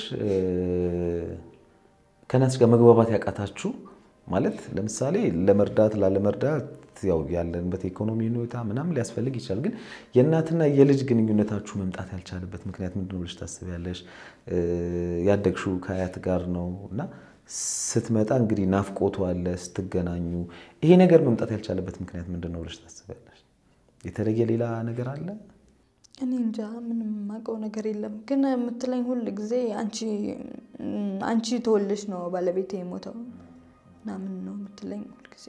ከናትሽ ጋር መግባባት ያቃታችሁ ማለት ለምሳሌ ለመርዳት ላለመርዳት ያው ያለንበት ኢኮኖሚ ሁኔታ ምናምን ሊያስፈልግ ይችላል ግን የእናትና የልጅ ግንኙነታችሁ መምጣት ያልቻለበት ምክንያት ምንድነው ብለሽ ታስቢያለሽ ያደግሽው ከአያት ጋር ነውና ስትመጣ እንግዲህ ናፍቆቱ አለ ስትገናኙ ይሄ ነገር መምጣት ያልቻለበት ምክንያት ምንድነው ብለሽ ታስቢያለሽ የተለየ ሌላ ነገር አለ እኔ እንጃ ምንም ማቀው ነገር የለም ግን የምትለኝ ሁሉ ጊዜ አንቺ አንቺ ተወልሽ ነው ባለቤቴ የሞተው እና ምን ነው የምትለኝ ሁሉ ጊዜ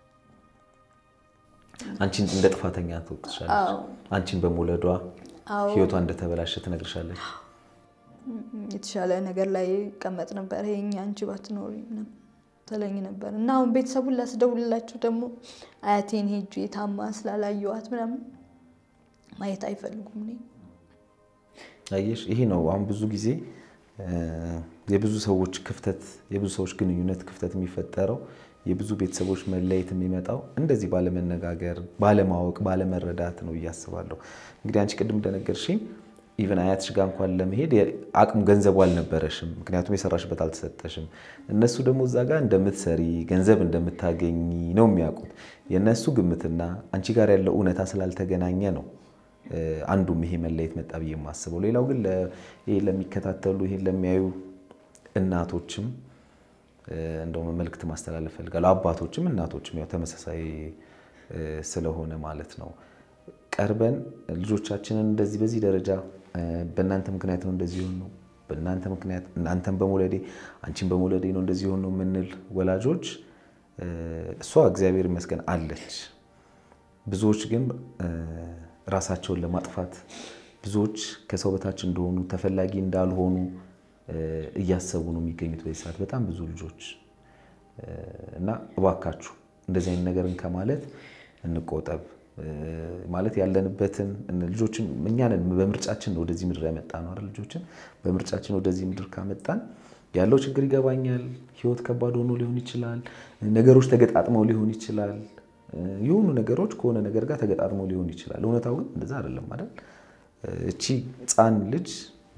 አንቺን እንደ ጥፋተኛ ትወቅሻለሽ አንቺን በመውለዷ ህይወቷ እንደተበላሸ ትነግርሻለሽ የተሻለ ነገር ላይ ቀመጥ ነበር ይሄኛ አንቺ ባትኖሪ ምንም ተለኝ ነበር እና አሁን ቤተሰቡን ላስደውልላችሁ ደግሞ አያቴን ሄጄ ታማ ስላላየዋት ምናምን ማየት አይፈልጉም ነኝ አየሽ ይሄ ነው አሁን ብዙ ጊዜ የብዙ ሰዎች ክፍተት የብዙ ሰዎች ግንኙነት ክፍተት የሚፈጠረው የብዙ ቤተሰቦች መለየት የሚመጣው እንደዚህ ባለመነጋገር ባለማወቅ ባለመረዳት ነው ያስባለሁ እንግዲህ አንቺ ቅድም እንደነገርሽኝ ኢቭን አያትሽ ጋር እንኳን ለመሄድ አቅም ገንዘብ አልነበረሽም ምክንያቱም የሰራሽበት አልተሰጠሽም እነሱ ደግሞ እዛ ጋር እንደምትሰሪ ገንዘብ እንደምታገኝ ነው የሚያውቁት የነሱ ግምትና አንቺ ጋር ያለው እውነታ ስላልተገናኘ ነው አንዱም ይሄ መለየት መጣ ብዬ የማስበው ሌላው ግን ለይሄ ለሚከታተሉ ይሄ ለሚያዩ እናቶችም እንደው መልእክት ማስተላለፍ ፈልጋለሁ አባቶችም እናቶችም ያው ተመሳሳይ ስለሆነ ማለት ነው ቀርበን ልጆቻችንን እንደዚህ በዚህ ደረጃ በእናንተ ምክንያት ነው እንደዚህ ሆኖ በእናንተ ምክንያት እናንተም በመውለዴ አንቺም በመውለዴ ነው እንደዚህ ሆኖ ምንል ወላጆች እሷ እግዚአብሔር ይመስገን አለች ብዙዎች ግን ራሳቸውን ለማጥፋት ብዙዎች ከሰው በታች እንደሆኑ ተፈላጊ እንዳልሆኑ እያሰቡ ነው የሚገኙት በሰዓት በጣም ብዙ ልጆች እና እባካችሁ እንደዚህ አይነት ነገርን ከማለት እንቆጠብ ማለት ያለንበትን ልጆችን እኛን በምርጫችን ነው ወደዚህ ምድር ያመጣነው አይደል ልጆችን በምርጫችን ወደዚህ ምድር ካመጣን ያለው ችግር ይገባኛል ህይወት ከባድ ሆኖ ሊሆን ይችላል ነገሮች ተገጣጥመው ሊሆን ይችላል የሆኑ ነገሮች ከሆነ ነገር ጋር ተገጣጥመው ሊሆን ይችላል እውነታው ግን እንደዛ አይደለም አይደል እቺ ጻን ልጅ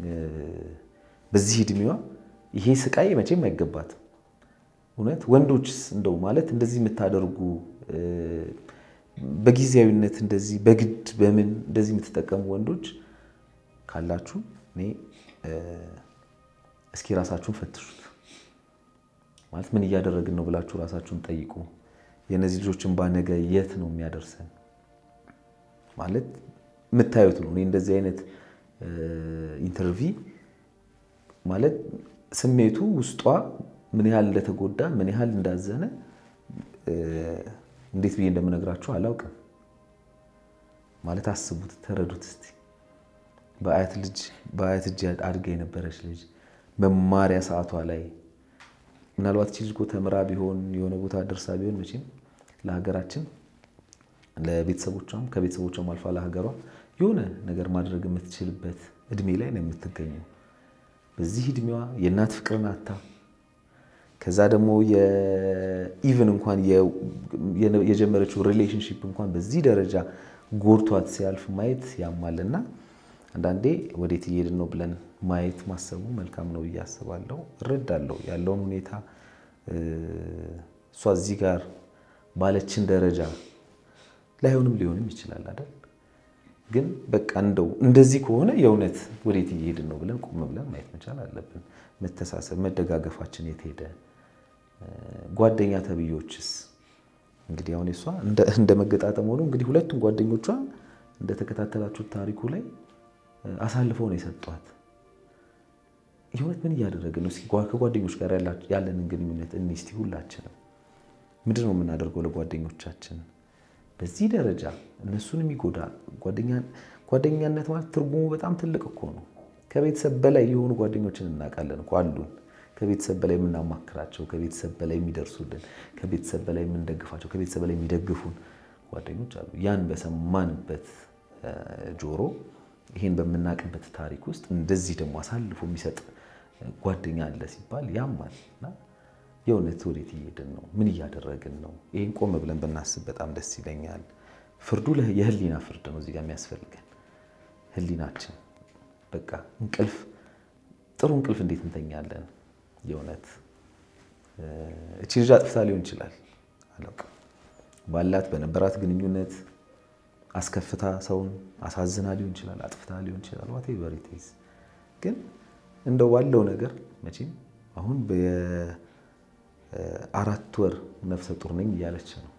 በዚህ እድሜዋ ይሄ ስቃይ መቼም አይገባት እውነት ወንዶችስ እንደው ማለት እንደዚህ የምታደርጉ በጊዜያዊነት እንደዚህ በግድ በምን እንደዚህ የምትጠቀሙ ወንዶች ካላችሁ እኔ እስኪ ራሳችሁን ፈትሹት ማለት ምን እያደረግን ነው ብላችሁ ራሳችሁን ጠይቁ የነዚህ ልጆችን ባነገ የት ነው የሚያደርሰን ማለት መታየት ነው እኔ እንደዚህ አይነት ኢንተርቪው ማለት ስሜቱ ውስጧ ምን ያህል እንደተጎዳ ምን ያህል እንዳዘነ እንዴት ብዬ እንደምነግራችሁ አላውቅም ማለት አስቡት ተረዱት እስቲ በአያት ልጅ በአያት ልጅ አድርጋ የነበረች ልጅ መማሪያ ሰዓቷ ላይ ምናልባት ልጅ እኮ ተምራ ቢሆን የሆነ ቦታ ደርሳ ቢሆን መቼም ለሀገራችን ለቤተሰቦቿም ከቤተሰቦቿም አልፋ ለሀገሯ የሆነ ነገር ማድረግ የምትችልበት እድሜ ላይ ነው የምትገኘው በዚህ እድሜዋ የእናት ፍቅርን አታ ከዛ ደግሞ የኢቭን እንኳን የጀመረችው ሪሌሽንሺፕ እንኳን በዚህ ደረጃ ጎርቷት ሲያልፍ ማየት ያማልና አንዳንዴ ወዴት እየሄድን ነው ብለን ማየት ማሰቡ መልካም ነው ያስባለው እረዳለሁ ያለውን ሁኔታ እሷ እዚህ ጋር ባለችን ደረጃ ላይሆንም ሊሆንም ይችላል አይደል ግን በቃ እንደው እንደዚህ ከሆነ የእውነት ወዴት እየሄድን ነው ብለን ቆም ብለን ማየት መቻል አለብን መተሳሰብ መደጋገፋችን የት ሄደ ጓደኛ ተብዮችስ እንግዲህ አሁን እሷ እንደ እንደ መገጣጠም ሆኖ እንግዲህ ሁለቱም ጓደኞቿ እንደ ተከታተላችሁ ታሪኩ ላይ አሳልፈው ነው የሰጧት የእውነት ምን ያደረገ ነው እስኪ ከጓደኞች ጋር ያለን ግንኙነት እንስቲ ሁላችንም ምንድነው የምናደርገው ለጓደኞቻችን በዚህ ደረጃ እነሱን የሚጎዳ ጓደኛ ጓደኛነት ማለት ትርጉሙ በጣም ትልቅ እኮ ነው ከቤተሰብ በላይ የሆኑ ጓደኞችን እናቃለን እኮ አሉን ከቤተሰብ በላይ የምናማክራቸው ከቤተሰብ በላይ የሚደርሱልን ከቤተሰብ በላይ የምንደግፋቸው ከቤተሰብ በላይ የሚደግፉን ጓደኞች አሉ ያን በሰማንበት ጆሮ ይሄን በመናቀበት ታሪክ ውስጥ እንደዚህ ደግሞ አሳልፎ የሚሰጥ ጓደኛ አለ ሲባል ያማልና የእውነት ወዴት እየሄድን ነው ምን እያደረግን ነው ይሄን ቆም ብለን በእናስብ በጣም ደስ ይለኛል ፍርዱ ለየህሊና ፍርድ ነው እዚህ ጋር የሚያስፈልገን ህሊናችን በቃ እንቅልፍ ጥሩ እንቅልፍ እንዴት እንተኛለን የእውነት እቺ ልጅ አጥፍታ ሊሆን ይችላል አላውቅም ባላት በነበራት ግንኙነት አስከፍታ ሰውን አሳዝና ሊሆን ይችላል አጥፍታ ሊሆን ይችላል whatever it is ግን እንደው ባለው ነገር መቼም አሁን በ አራት ወር ነፍሰ ጡር ነኝ ያለች ነው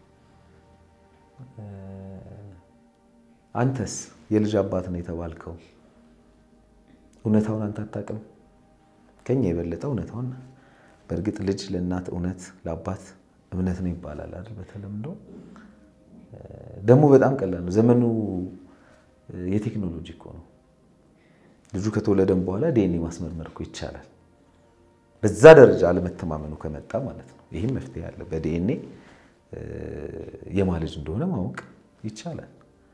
አንተስ የልጅ አባት ነው የተባልከው እውነታውን አንተ አታውቅም ከኛ የበለጠ እውነታውን በርግጥ ልጅ ለእናት እውነት ለአባት እምነት ነው ይባላል አይደል በተለምዶ ደሞ በጣም ቀላል ነው ዘመኑ የቴክኖሎጂ እኮ ነው ልጁ ከተወለደም በኋላ ዲኤንኤ ማስመርመር እኮ ይቻላል በዛ ደረጃ ለመተማመኑ ከመጣ ማለት ነው ይሄም መፍትሄ ያለ በዲኤንኤ የማልጅ እንደሆነ ማወቅ ይቻላል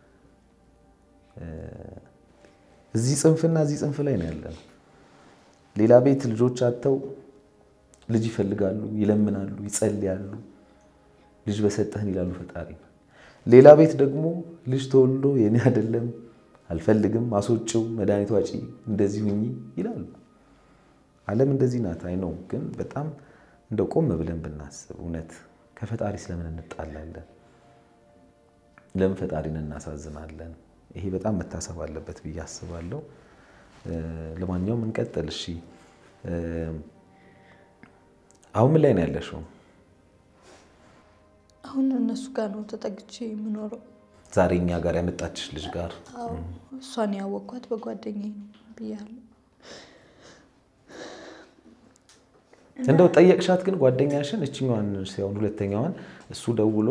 እዚህ ጽንፍና እዚህ ጽንፍ ላይ ነው ያለው ሌላ ቤት ልጆች አጥተው ልጅ ይፈልጋሉ ይለምናሉ ይጸልያሉ ልጅ በሰጠህን ይላሉ ፈጣሪ ሌላ ቤት ደግሞ ልጅ ተወልዶ የኔ አይደለም አልፈልግም አስወጪው መድኃኒቱ አጪ እንደዚህ ሁኚ ይላሉ ዓለም እንደዚህ ናት አይ ነው ግን በጣም እንደው ቆም ብለን ብናስብ እውነት ከፈጣሪ ስለምን እንጣላለን ለምን ፈጣሪን እናሳዝናለን ይሄ በጣም መታሰብ አለበት ብዬ አስባለሁ ለማንኛውም እንቀጥል እሺ አሁን ላይ ነው ያለሽው አሁን እነሱ ጋር ነው ተጠግቼ የምኖረው ዛሬኛ ጋር ያመጣችሽ ልጅ ጋር አዎ እሷን ያወቅኳት በጓደኛዬ ነው ብያለሁ እንደው ጠየቅሻት ግን ጓደኛሽን እቺኛዋን ሲሆን ሁለተኛዋን እሱ ደውሎ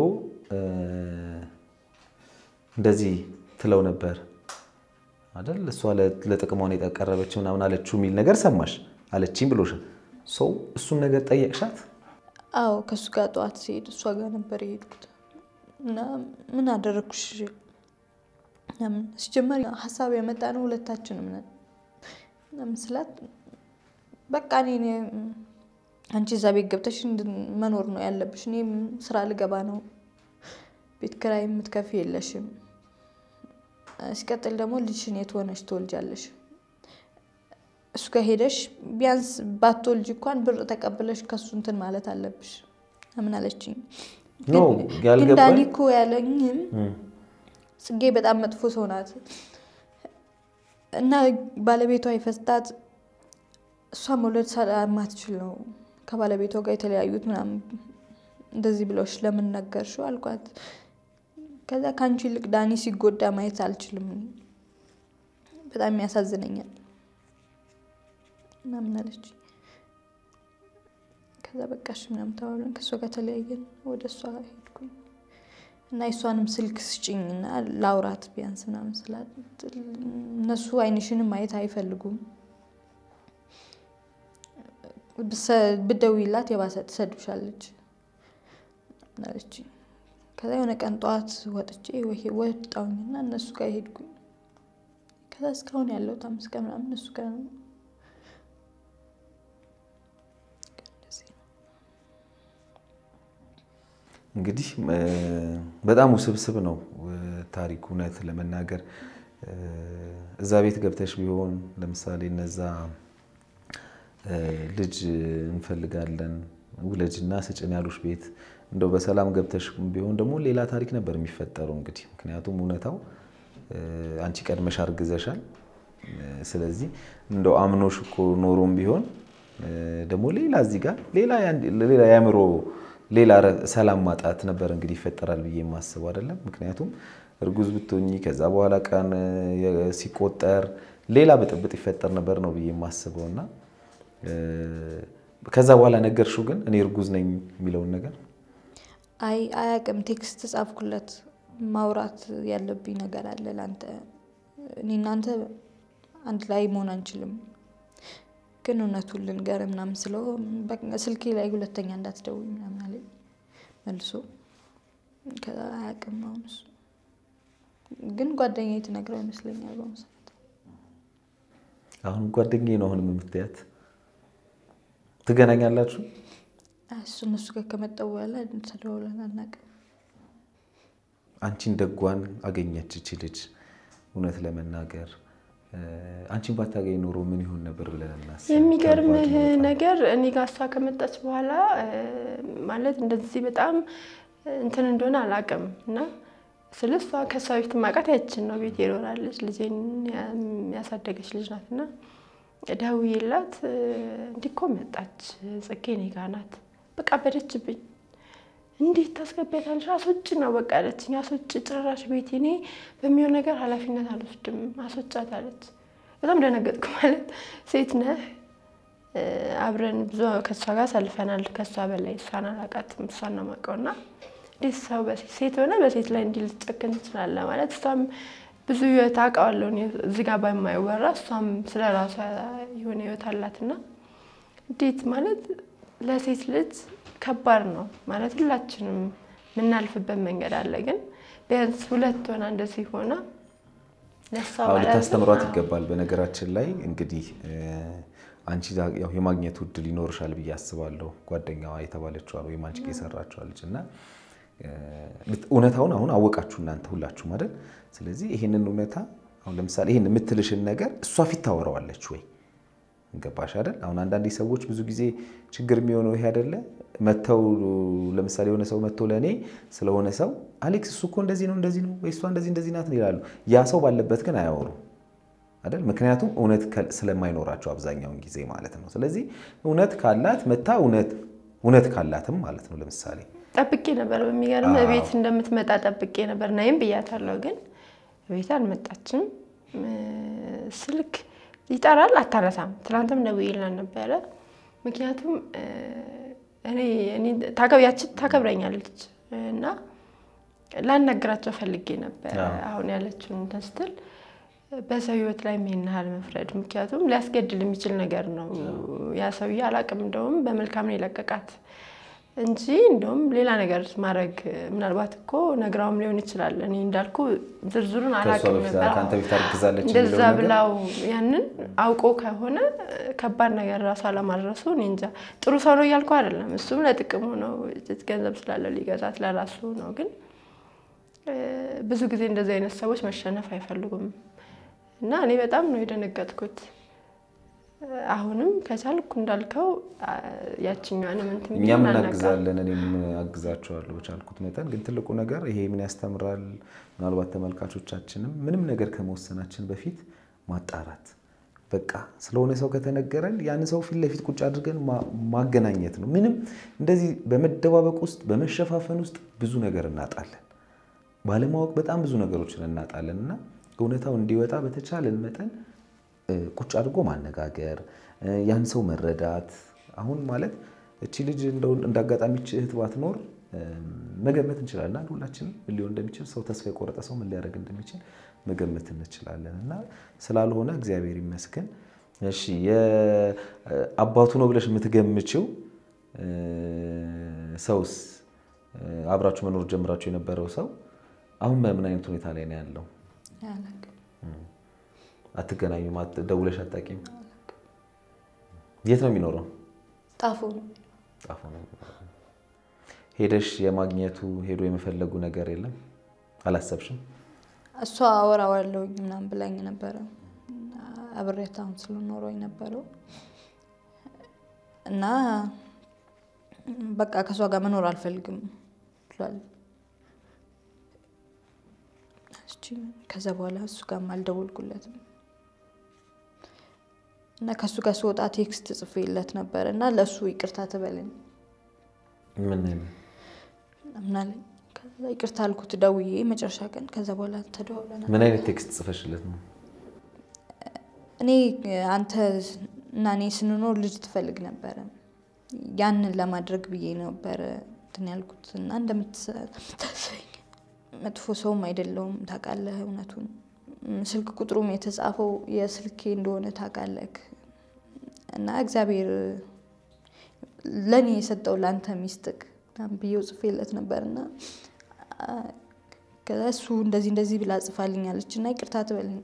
እንደዚህ ትለው ነበር አይደል እሷ ለጥቅሟን የተቀረበችው ምናምን አለችው ሚል ነገር ሰማሽ አለችኝ ብሎሽ ሰው እሱን ነገር ጠየቅሻት አዎ ከሱ ጋር ጧት ሲሄድ እሷ ጋር ነበር የሄድኩት እና ምን አደረኩሽ ለምን ሲጀመር ሐሳብ ያመጣነው ሁለታችንም ነን ለምስላት በቃ እኔ አንቺ ዛቤት ገብተሽ መኖር ነው ያለብሽ እኔ ስራ ልገባ ነው ቤት ክራይ የምትከፊ የለሽም እስከተል ደግሞ ልጅሽን የትሆነሽ ትወልጃለሽ እሱ ጋር ሄደሽ ቢያንስ ባትወልጂ እንኳን ብር ተቀበለሽ ከሱ እንትን ማለት አለብሽ ምን አለችኝ ነው ያልገባኝ ዳኒኮ ያለኝም ጽጌ በጣም መጥፎ ሰው ናት እና ባለቤቷ ይፈስታት እሷ መውለድ ሰላማትችል ነው ከባለቤቷ ጋር የተለያዩት ምናምን እንደዚህ ብለውሽ ለምን ነገርሽው አልኳት ከዛ ካንቺ ልክ ዳኒ ሲጎዳ ማየት አልችልም በጣም ያሳዝነኛል እና ምን አለች ከዛ በቃሽ ምናምን ተባብለን ከሷ ጋር ተለያየን ወደሷ ሄድኩኝ እና እሷንም ስልክ ስጭኝና ላውራት ቢያንስ ምናምን ስላት እነሱ አይንሽንም ማየት አይፈልጉም ብደውይላት የባሰ ትሰድብሻለች አለች ከዛ የሆነ ቀን ጧት ወጥቼ ወይ ወጣውኝና እነሱ ጋር ሄድኩኝ ከዛ እስካሁን ያለው ታምስ ቀን ምናምን እነሱ ጋር ነው እንግዲህ በጣም ውስብስብ ነው ታሪኩ እውነት ለመናገር እዛ ቤት ገብተሽ ቢሆን ለምሳሌ እነዛ ልጅ እንፈልጋለን ውለጅና ስጭን ያሉሽ ቤት እንደው በሰላም ገብተሽ ቢሆን ደግሞ ሌላ ታሪክ ነበር የሚፈጠረው እንግዲህ ምክንያቱም እውነታው አንቺ ቀድመሽ አርግዘሻል ስለዚህ እንደው አምኖሽ እኮ ኖሮም ቢሆን ደግሞ ሌላ እዚህ ጋር ሌላ ሌላ ያምሮ ሌላ ሰላም ማጣት ነበር እንግዲህ ይፈጠራል ብዬ ማስበው አይደለም ምክንያቱም እርጉዝ ብትሆኚ ከዛ በኋላ ቀን ሲቆጠር ሌላ በጥብጥ ይፈጠር ነበር ነው ብዬ ማስበውና ከዛ በኋላ ነገርሽው ግን እኔ እርጉዝ ነኝ የሚለው ነገር አይ አያቅም ቴክስት ጻፍኩለት ማውራት ያለብኝ ነገር አለ ላንተ እኔ እናንተ አንድ ላይ መሆን አንችልም ግን እውነቱን ልንገር ምናምን ስለው ስልኬ ላይ ሁለተኛ እንዳትደውይ ምናምን አለኝ መልሶ ከዛ አያቅም አሁንስ ግን ጓደኛዬ ትነግረው ይመስለኛል በመሰረት አሁን ጓደኛዬ ነው አሁን የምትያት ትገናኛላችሁ እሱ እነሱ ጋር ከመጣው በኋላ ተደዋውለን አናውቅም አንቺን ደጓን አገኘች እቺ ልጅ እውነት ለመናገር አንቺን ባታገኝ ኖሮ ምን ይሆን ነበር ብለን እናስብ የሚገርምህ ነገር እኔ ጋር እሷ ከመጣች በኋላ ማለት እንደዚህ በጣም እንትን እንደሆነ አላውቅም እና ስለሷ ከሷ በፊት ማቃት ያችን ነው ቤት ይኖራለች ልጄን ያሳደገች ልጅ ናትና ደውዬላት እንዲኮ መጣች ጽጌ እኔ ጋር ናት በቃ በደችብኝ እንዴት ታስገበታለሽ አስወጭ ነው በቃ አለችኝ አስወጭ ጭራሽ ቤቴ እኔ በሚሆን ነገር ኃላፊነት አልወስድም አስወጫት አለች በጣም ደነገጥኩ ማለት ሴት ነህ አብረን ብዙ ከሷ ጋር ሰልፈናል ከሷ በላይ እሷን አላውቃትም እሷን ነው የማውቀውና እንዴት ሰው በሴት ሆነ በሴት ላይ እንዲል ልትጨክን ትችላለህ ማለት እሷም ብዙ ህይወት አውቃለሁ እዚህ ጋር ባይማይወራ እሷም ስለራሷ የሆነ ህይወት አላትና እንዴት ማለት ለሴት ልጅ ከባድ ነው ማለት ሁላችንም ምናልፍበት መንገድ አለ ግን ቢያንስ ሁለት ሆና እንደዚህ ሆና ለሷ ማለት ታስተምሯት ይገባል በነገራችን ላይ እንግዲህ አንቺ ያው የማግኘት ውድል ይኖርሻል ብዬ አስባለሁ ጓደኛዋ የተባለችው ወይ ማንቺ ከሰራችው አለችና እውነታውን አሁን አወቃችሁ እናንተ ሁላችሁ ማለት ስለዚህ ይሄንን እውነታ አሁን ለምሳሌ ይሄን የምትልሽን ነገር እሷ ፊት ታወራዋለች ወይ እንገባሽ አይደል አሁን አንዳንድ ሰዎች ብዙ ጊዜ ችግር የሚሆነው ይሄ አይደለ መተው ለምሳሌ የሆነ ሰው መተው ለኔ ስለሆነ ሰው አሌክስ እሱ እኮ እንደዚህ ነው እንደዚህ ነው ወይ እሷ እንደዚህ እንደዚህ ናት ይላሉ ያ ሰው ባለበት ግን አያወሩ አይደል ምክንያቱም እውነት ስለማይኖራቸው አብዛኛውን ጊዜ ማለት ነው ስለዚህ እውነት ካላት መታ እውነት እውነት ካላትም ማለት ነው ለምሳሌ ጠብቄ ነበር በሚገርም ቤት እንደምትመጣ ጠብቄ ነበር ናይም ብያታለሁ ግን ቤት አልመጣችም ስልክ ይጣራል አታነሳም ትላንትም ደውዬላት ነበር ምክንያቱም እኔ እኔ ታከብያች ታከብረኛለች እና ላናግራቸው ፈልጌ ነበር አሁን ያለችውን ተስተል በሰው ህይወት ላይ ምንሃል መፍረድ ምክንያቱም ሊያስገድል የሚችል ነገር ነው ያ ሰውዬ አላቅም እንደውም በመልካም ነው የለቀቃት እንጂ እንደውም ሌላ ነገር ማድረግ ምናልባት እኮ ነግራውም ሊሆን ይችላል እኔ እንዳልኩ ዝርዝሩን አላቅም ነበር ካንተ ቢት አርግዛለች እንደዛ ብላው ያንን አውቆ ከሆነ ከባድ ነገር ራስ አለማድረሱ እንጃ ጥሩ ሰው ነው ያልኩ አይደለም እሱም ለጥቅሙ ነው ገንዘብ ስላለ ሊገዛት ለራሱ ነው ግን ብዙ ጊዜ እንደዚህ አይነት ሰዎች መሸነፍ አይፈልጉም እና እኔ በጣም ነው የደነገጥኩት አሁንም ከቻልኩ እንዳልከው ያቺኛዋንም እንትን እኛም እናግዛለን እኔም አግዛቸዋለሁ በቻልኩት መጠን ግን ትልቁ ነገር ይሄ ምን ያስተምራል ምናልባት ተመልካቾቻችንም ምንም ነገር ከመወሰናችን በፊት ማጣራት በቃ ስለሆነ ሰው ከተነገረን ያን ሰው ፊት ለፊት ቁጭ አድርገን ማገናኘት ነው ምንም እንደዚህ በመደባበቅ ውስጥ በመሸፋፈን ውስጥ ብዙ ነገር እናጣለን ባለማወቅ በጣም ብዙ ነገሮችን እናጣለንና እውነታው እንዲወጣ በተቻለን መጠን ቁጭ አድርጎ ማነጋገር ያን ሰው መረዳት አሁን ማለት እቺ ልጅ እንደው እንዳጋጣሚ እህት ባትኖር መገመት እንችላለን ሁላችንም ሊሆን እንደሚችል ሰው ተስፋ የቆረጠ ሰው ምን ሊያደርግ እንደሚችል መገመት እንችላለንና ስላልሆነ እግዚአብሔር ይመስገን እሺ የአባቱ ነው ብለሽ የምትገምጪው ሰውስ አብራችሁ መኖር ጀምራችሁ የነበረው ሰው አሁን በምን አይነት ሁኔታ ላይ ነው ያለው ያለክ አትገናኙ ማት ደውለሽ አጣቂም የት ነው የሚኖረው ጣፎ ጣፎ ነው ሄደሽ የማግኘቱ ሄዶ የመፈለጉ ነገር የለም አላሰብሽም እሷ አወራዋለሁ ምናምን ብላኝ ነበር አብሬታም ስለኖረው ነበር እና በቃ ከሷ ጋር መኖር አልፈልግም ብሏል እሺ ከዛ በኋላ እሱ ጋር ማልደውልኩለትም እና ከሱ ጋር ስወጣ ቴክስት ጽፌለት ነበር እና ለሱ ይቅርታ ተበለኝ ምን ነው ምናምን ከዛ ይቅርታ አልኩት ደውዬ መጨረሻ ቀን ከዛ በኋላ ተደዋውለና ምን አይነት ቴክስት ጽፈሽለት ነው እኔ አንተ እና እኔ ስንኖር ልጅ ትፈልግ ነበር ያንን ለማድረግ ብዬ ነበር እንትን ያልኩት እና እንደምትሰኝ መጥፎ ሰውም አይደለም ታውቃለህ እውነቱን ስልክ ቁጥሩም የተጻፈው የስልኬ እንደሆነ ታውቃለህ እና እግዚአብሔር ለኔ የሰጠው ላንተ ሚስጥቅ ታምቢው ጽፌለት ነበርና ከዛሱ እንደዚህ እንደዚህ ብላ ጽፋልኛለችና ይቅርታ ተበልኝ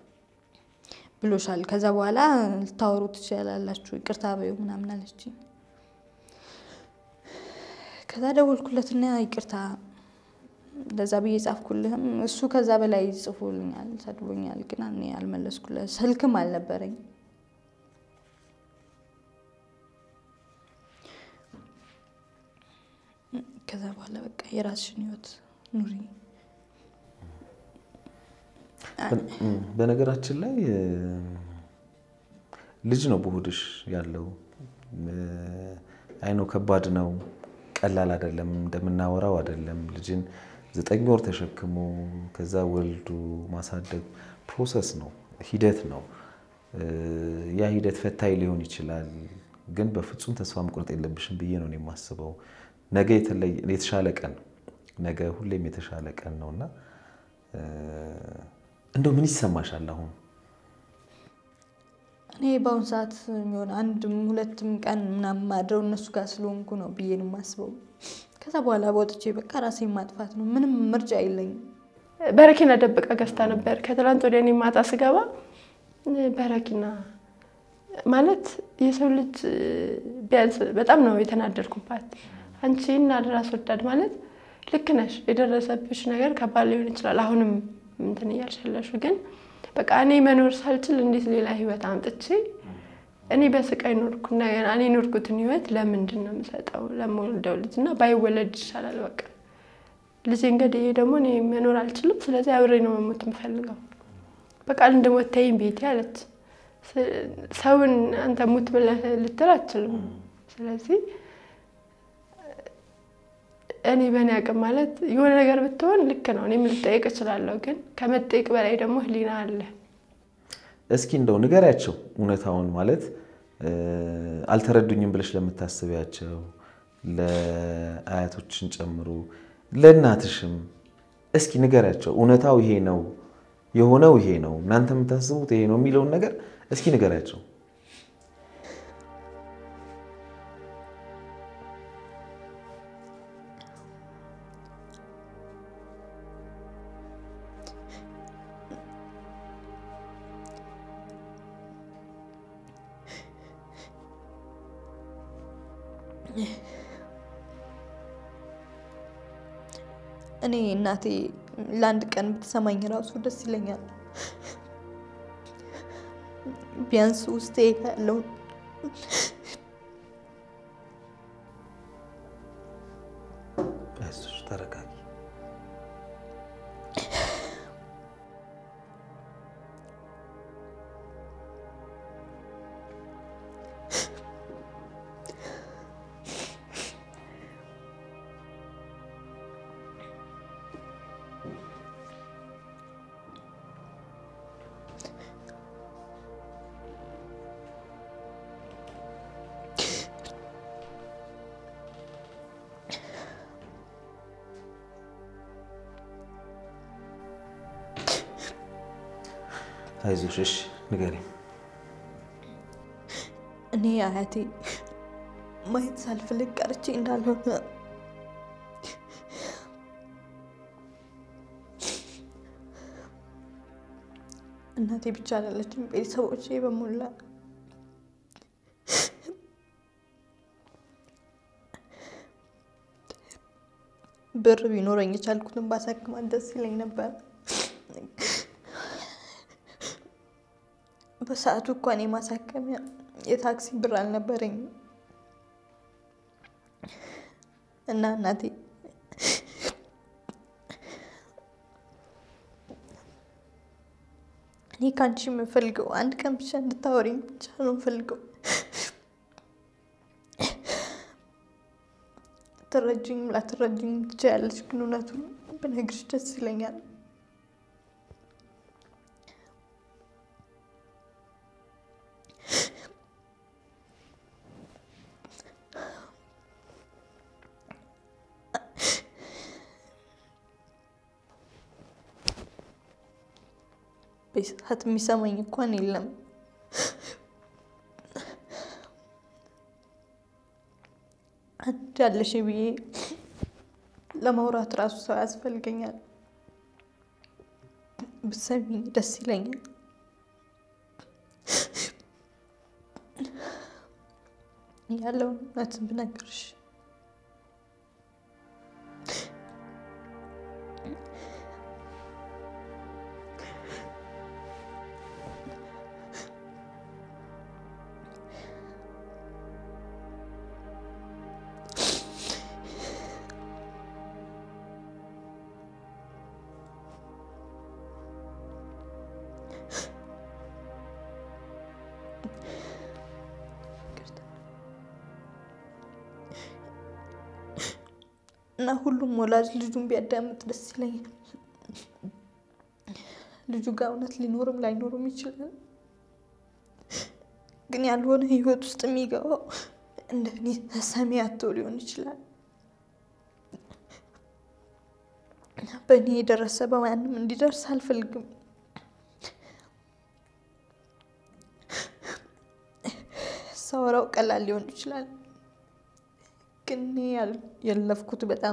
ብሎሻል ከዛ በኋላ ልታወሩት ይችላልላችሁ ይቅርታ በዩ ምናምን አለች ከዛ ደወልኩለትና ይቅርታ ለዛ ብዬ ጻፍኩልህም እሱ ከዛ በላይ ጽፎልኛል ሰድቦኛል ግን እኔ አልመለስኩለት ስልክም አልነበረኝ ከዛ በኋላ በቃ የራስሽን ህይወት ኑሪ በነገራችን ላይ ልጅ ነው በሆድሽ ያለው አይኖ ከባድ ነው ቀላል አይደለም እንደምናወራው አይደለም ልጅን ዘጠኝ ወር ተሸክሞ ከዛ ወልዱ ማሳደግ ፕሮሰስ ነው ሂደት ነው ያ ሂደት ፈታኝ ሊሆን ይችላል ግን በፍጹም ተስፋ መቁረጥ የለብሽም ብዬ ነው የማስበው ነገ የተለየ የተሻለ ቀን ነገ ሁሌም የተሻለ ቀን ነውና እንደው ምን ይሰማሻል አሁን እኔ ባውን ሰዓት የሚሆን አንድም ሁለትም ቀን ምናምን ማድረው እነሱ ጋር ስለሆንኩ ነው ብዬ ነው የማስበው ከዛ በኋላ ወጥቼ በቃ ራሴን ማጥፋት ነው ምንም ምርጫ የለኝም በረኪና ደብቃ ገዝታ ነበር ከትላንት ወዲያ እኔ ማታ ስገባ በረኪና ማለት የሰው ልጅ ቢያንስ በጣም ነው የተናደድኩባት አንቺና ለራስ ወዳድ ማለት ልክ ነሽ የደረሰብሽ ነገር ከባድ ሊሆን ይችላል አሁንም እንትን ያልሻለሽ ግን በቃ እኔ መኖር ሳልችል እንዴት ሌላ ህይወት አምጥቼ እኔ በስቃይ ኖርኩና እኔ ኖርኩትን ህይወት ለምንድን ነው የምሰጠው ለሞልደው ልጅና ባይወለድ ይሻላል በቃ ልጅ እንግዲህ ደግሞ እኔ መኖር አልችልም ስለዚህ አብሬ ነው መሞት የምፈልገው በቃ እንደሞት ተይኝ ቤት ያለች ሰውን አንተ ሞት ብለህ ልትል አትችልም ስለዚህ እኔ በእኔ አቅም ማለት የሆነ ነገር ብትሆን ልክ ነው እኔም ልጠይቅ እችላለሁ ግን ከመጠይቅ በላይ ደግሞ ህሊና አለ እስኪ እንደው ንገሪያቸው እውነታውን ማለት አልተረዱኝም ብለሽ ለምታስቢያቸው ለአያቶችን ጨምሮ ለእናትሽም እስኪ ንገሪያቸው እውነታው ይሄ ነው የሆነው ይሄ ነው እናንተ የምታስቡት ይሄ ነው የሚለው ነገር እስኪ ንገሪያቸው እኔ እናቴ ላንድ ቀን ብትሰማኝ ራሱ ደስ ይለኛል ቢያንስ ውስጤ ያለው እሱ ተረጋጊ አይዞሽ እሺ ንገሪ እኔ አያቴ ማየት ሳልፈልግ ቀርቼ እንዳልሆነ እናቴ ብቻ አይደለችም ቤተሰቦቼ በሙላ ብር ቢኖረኝ ቻልኩትን ባሳክማት ደስ ይለኝ ነበር በሰዓቱ እንኳን የማሳከሚያ የታክሲ ብር አልነበረኝ እና እናቴ እኔ ካንቺ የምፈልገው አንድ ቀን ብቻ እንድታወሪኝ ብቻ ነው የምፈልገው ትረጂኝ ላትረጂኝ ትችያለሽ ግን እውነቱን ብነግርሽ ደስ ይለኛል በሰዓት የሚሰማኝ እንኳን የለም አዳለሽ ብዬ ለማውራት ራሱ ሰው ያስፈልገኛል ብትሰሚኝ ደስ ይለኛል ያለውን እውነት ብነግርሽ እና ሁሉም ወላጅ ልጁን ቢያዳምጥ ደስ ይለኛል ልጁ ጋር እውነት ሊኖርም ላይኖርም ይችላል ግን ያልሆነ ህይወት ውስጥ የሚገባው እንደኔ ተሰሚ አጥቶ ሊሆን ይችላል በእኔ የደረሰ በማንም እንዲደርስ አልፈልግም ሳወራው ቀላል ሊሆን ይችላል ግን ያለፍኩት በጣም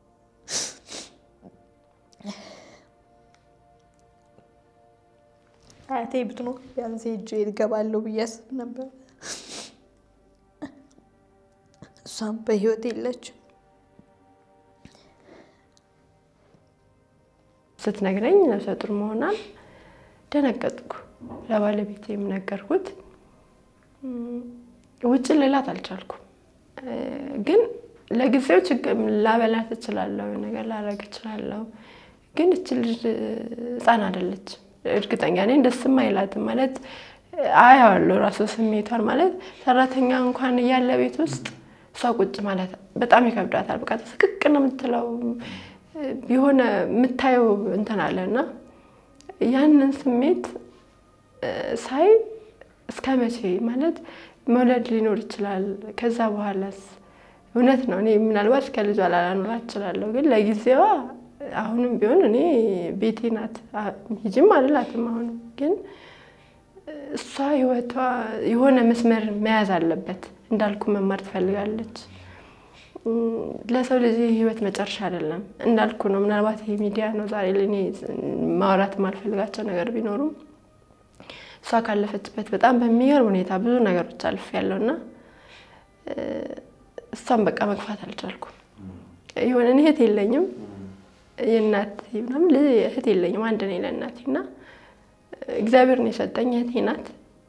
አያቴ ብትኖር ቢያንስ ሄጄ እገባለሁ ብዬ አስብ ነበር እሷም በህይወት የለችም ስትነግረኝ ነፍሰ ጡር መሆኗን ደነገጥኩ ለባለቤቴም ነገርኩት ውጭ ልላት አልቻልኩም ግን ለጊዜው ችግር ላበላት እችላለሁ ነገር ላረግ እችላለሁ ግን እቺ ልጅ ህፃን አይደለች እርግጠኛ ነኝ ደስም አይላትም ማለት አያዋለሁ ራሱ ስሜቷን ማለት ሰራተኛ እንኳን ያለ ቤት ውስጥ ሰው ቁጭ ማለት በጣም ይከብዳታል በቃ ተስቅቅ ነው የምትለው ቢሆነ የምታየው እንትን አለና ያንን ስሜት ሳይ እስከመቼ ማለት መውለድ ሊኖር ይችላል ከዛ በኋላስ እውነት ነው እኔ ምናልባት ከልጇ ላላኖራት እችላለሁ ግን ለጊዜዋ አሁንም ቢሆን እኔ ቤቴ ናት ሂጂም አልላትም አሁንም ግን እሷ ህይወቷ የሆነ መስመር መያዝ አለበት እንዳልኩ መማር ትፈልጋለች ለሰው ልጅ ህይወት መጨረሻ አይደለም እንዳልኩ ነው ምናልባት ይሄ ሚዲያ ነው ዛሬ ለኔ ማውራት ማልፈልጋቸው ነገር ቢኖሩም እሷ ካለፈችበት በጣም በሚገርም ሁኔታ ብዙ ነገሮች አልፍ ያለውና እሷን በቃ መግፋት አልቻልኩም ይሆነ እህት የለኝም የእናት ምንም እህት የለኝም አንድ ነኝ ለእናቴና እግዚአብሔር ነው የሰጠኝ እህቴ ናት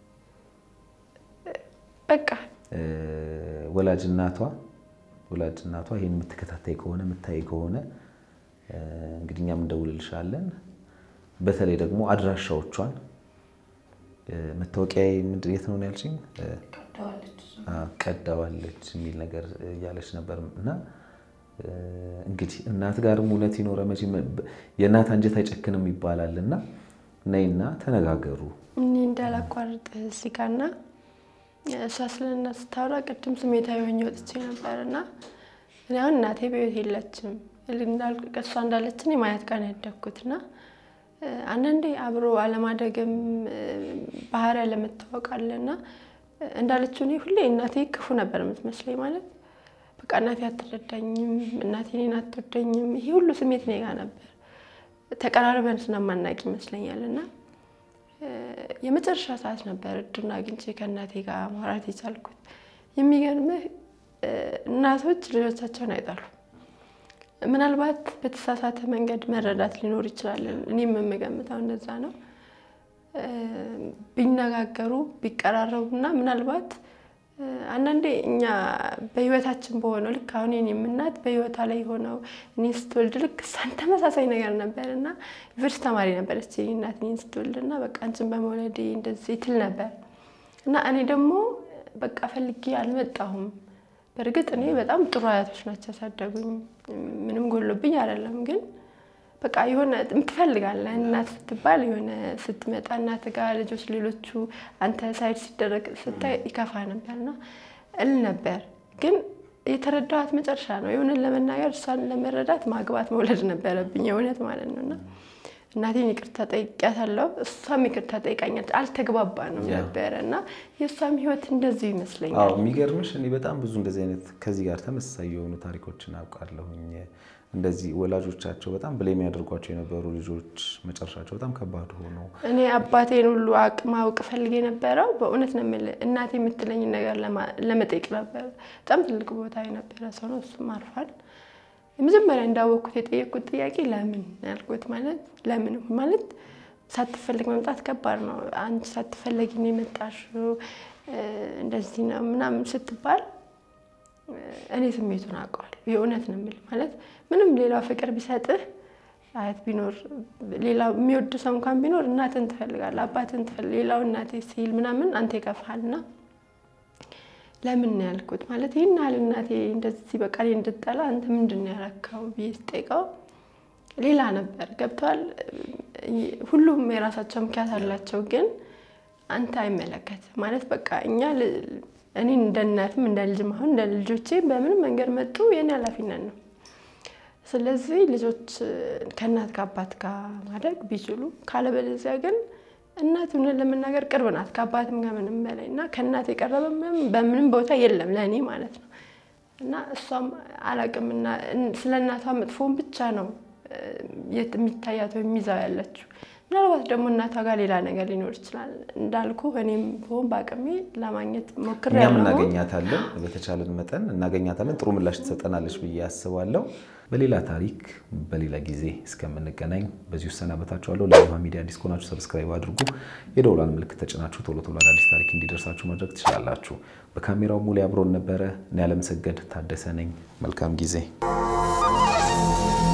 በቃ ወላጅ እናቷ ወላጅ እናቷ ይሄን የምትከታተይ ከሆነ የምታይ ከሆነ እንግዲህኛም እንደውልልሻለን በተለይ ደግሞ አድራሻዎቿን መታወቂያ ምንድን የት ነው ያልሽኝ ቀዳዋለች ቀዳዋለች የሚል ነገር ያለሽ ነበርና እንግዲህ እናት ጋር ሙለት ይኖር መቼ የእናት አንጀት አይጨክንም ይባላልና ነይና ተነጋገሩ እኔ እንዳላቋርጥ ሲጋና እሷስለና ስታወራ ቅድም ስሜታዊ ሆኜ ወጥቼ ነበርና እኔ አሁን እናቴ በህይወት የለችም እንዳልኩ እሷ እንዳለች እኔ ማየት ጋር ያደኩትና አንንዴ አብሮ አለማደግም ባህሪ ለምትወቃለና እንዳለችው ነው ሁሌ እናቴ ክፉ ነበር የምትመስለኝ ማለት በቃ እናቴ አትረዳኝም እናቴ እኔን አትወደኝም ይሄ ሁሉ ስሜት ነው ጋር ነበር ተቀራርበን ስለማናቂ ይመስለኛልና የመጨረሻ ሰዓት ነበር እድና ግንጭ ከእናቴ ጋር ማውራት የቻልኩት የሚገርምህ እናቶች ልጆቻቸውን አይጣሉ ምናልባት በተሳሳተ መንገድ መረዳት ሊኖር ይችላል እኔም መመገምታው እንደዛ ነው ቢነጋገሩ ቢቀራረቡና ምናልባት አንንዴ እኛ በህይወታችን በሆነው ልክ አሁን እኔም እናት በህይወታ ላይ ሆነው እኔ ስትወልድ ልክ ተመሳሳይ ነገር ነበርና ዩኒቨርሲቲ ተማሪ ነበረች እኔ እናት እኔን ስትወልድና በቃ አንቺን በመውለዴ እንደዚህ ትል ነበር እና እኔ ደግሞ በቃ ፈልጌ አልመጣሁም በርግጥ እኔ በጣም ጥሩ አያቶች ናቸው ያሳደጉኝ ምንም ጎሎብኝ አይደለም ግን በቃ የሆነ እንትፈልጋለህ እናት ስትባል የሆነ ስትመጣ እናት ጋር ልጆች ሌሎቹ አንተ ሳይድ ሲደረግ ስታይ ይከፋ ነበርና እል ነበር ግን የተረዳኋት መጨረሻ ነው የሆነ ለመናገር እሷን ለመረዳት ማግባት መውለድ ነበርብኝ የሆነት ማለት ነውና እናቴን ይቅርታ ጠይቂያታለሁ እሷም ይቅርታ ጠይቃኛለች አልተግባባንም ነበርና የሷም ህይወት እንደዚህ ይመስለኛል አዎ የሚገርምሽ እኔ በጣም ብዙ እንደዚህ አይነት ከዚህ ጋር ተመሳሳይ የሆኑ ታሪኮችን አውቃለሁኝ እንደዚህ ወላጆቻቸው በጣም ብሌም ያደርጓቸው የነበሩ ልጆች መጨረሻቸው በጣም ከባድ ሆኖ እኔ አባቴን ሁሉ አቅማውቅ ፈልጌ ነበርው በእውነት ነው ማለት እናቴ የምትለኝ ነገር ለመጠየቅ ነበር በጣም ትልቅ ቦታ የነበረ ሰው ነው እሱም አርፏል የመጀመሪያ እንዳወኩት የጠየቁት ጥያቄ ለምን ያልኩት ማለት ለምን ማለት ሳትፈልግ መምጣት ከባድ ነው አንቺ ሳትፈልጊ ነው የመጣሽው እንደዚህ ነው ምናምን ስትባል እኔ ስሜቱን አውቀዋል የእውነት ነው ማለት ምንም ሌላ ፍቅር ቢሰጥህ አያት ቢኖር ሌላ የሚወድ ሰው እንኳን ቢኖር እናትን ትፈልጋለህ አባትን ትፈልግ ሌላው እናቴ ሲል ምናምን አንተ ይከፋልና ለምን ያልኩት ማለት ይሄናል እናቴ እንደዚህ በቃ ላይ እንድትጠላ አንተ ምንድነው ያረካው ቢስጠይቀው ሌላ ነበር ገብቷል ሁሉም የራሳቸው ምክንያት አላቸው ግን አንተ አይመለከት ማለት በቃ እኛ እኔ እንደናትም እንደልጅም አሁን እንደልጆቼ በምን መንገድ መጡ የኔ ኃላፊነት ነው ስለዚህ ልጆች ከናት ከአባት ጋር ማደግ ቢችሉ ካለበለዚያ ግን እናቱን ለመናገር ቅርብ ናት ከአባትም ጋር ምንም በላይና ከናት የቀረበም በምንም ቦታ የለም ለኔ ማለት ነው እና እሷም አላቅምና ስለናቷ መጥፎን ብቻ ነው የሚታያተው የሚዛው ያለችው ምናልባት ደግሞ እናቷ ጋር ሌላ ነገር ሊኖር ይችላል እንዳልኩ እኔም ቦም ባቀሜ ለማግኘት ሞክሬያለሁ እኛም እናገኛታለን በተቻለን መጠን እናገኛታለን ጥሩ ምላሽ ተሰጠናለች ብዬ አስባለሁ በሌላ ታሪክ በሌላ ጊዜ እስከምንገናኝ በዚሁ ሰናበታችኋለሁ ለዩሃ ሚዲያ አዲስ ከሆናችሁ ሰብስክራይብ አድርጉ የደውሏን ምልክት ተጭናችሁ ቶሎ ቶሎ አዲስ ታሪክ እንዲደርሳችሁ ማድረግ ትችላላችሁ በካሜራው ሙሉ አብሮን ነበረ እኔ አለምሰገድ ታደሰ ነኝ መልካም ጊዜ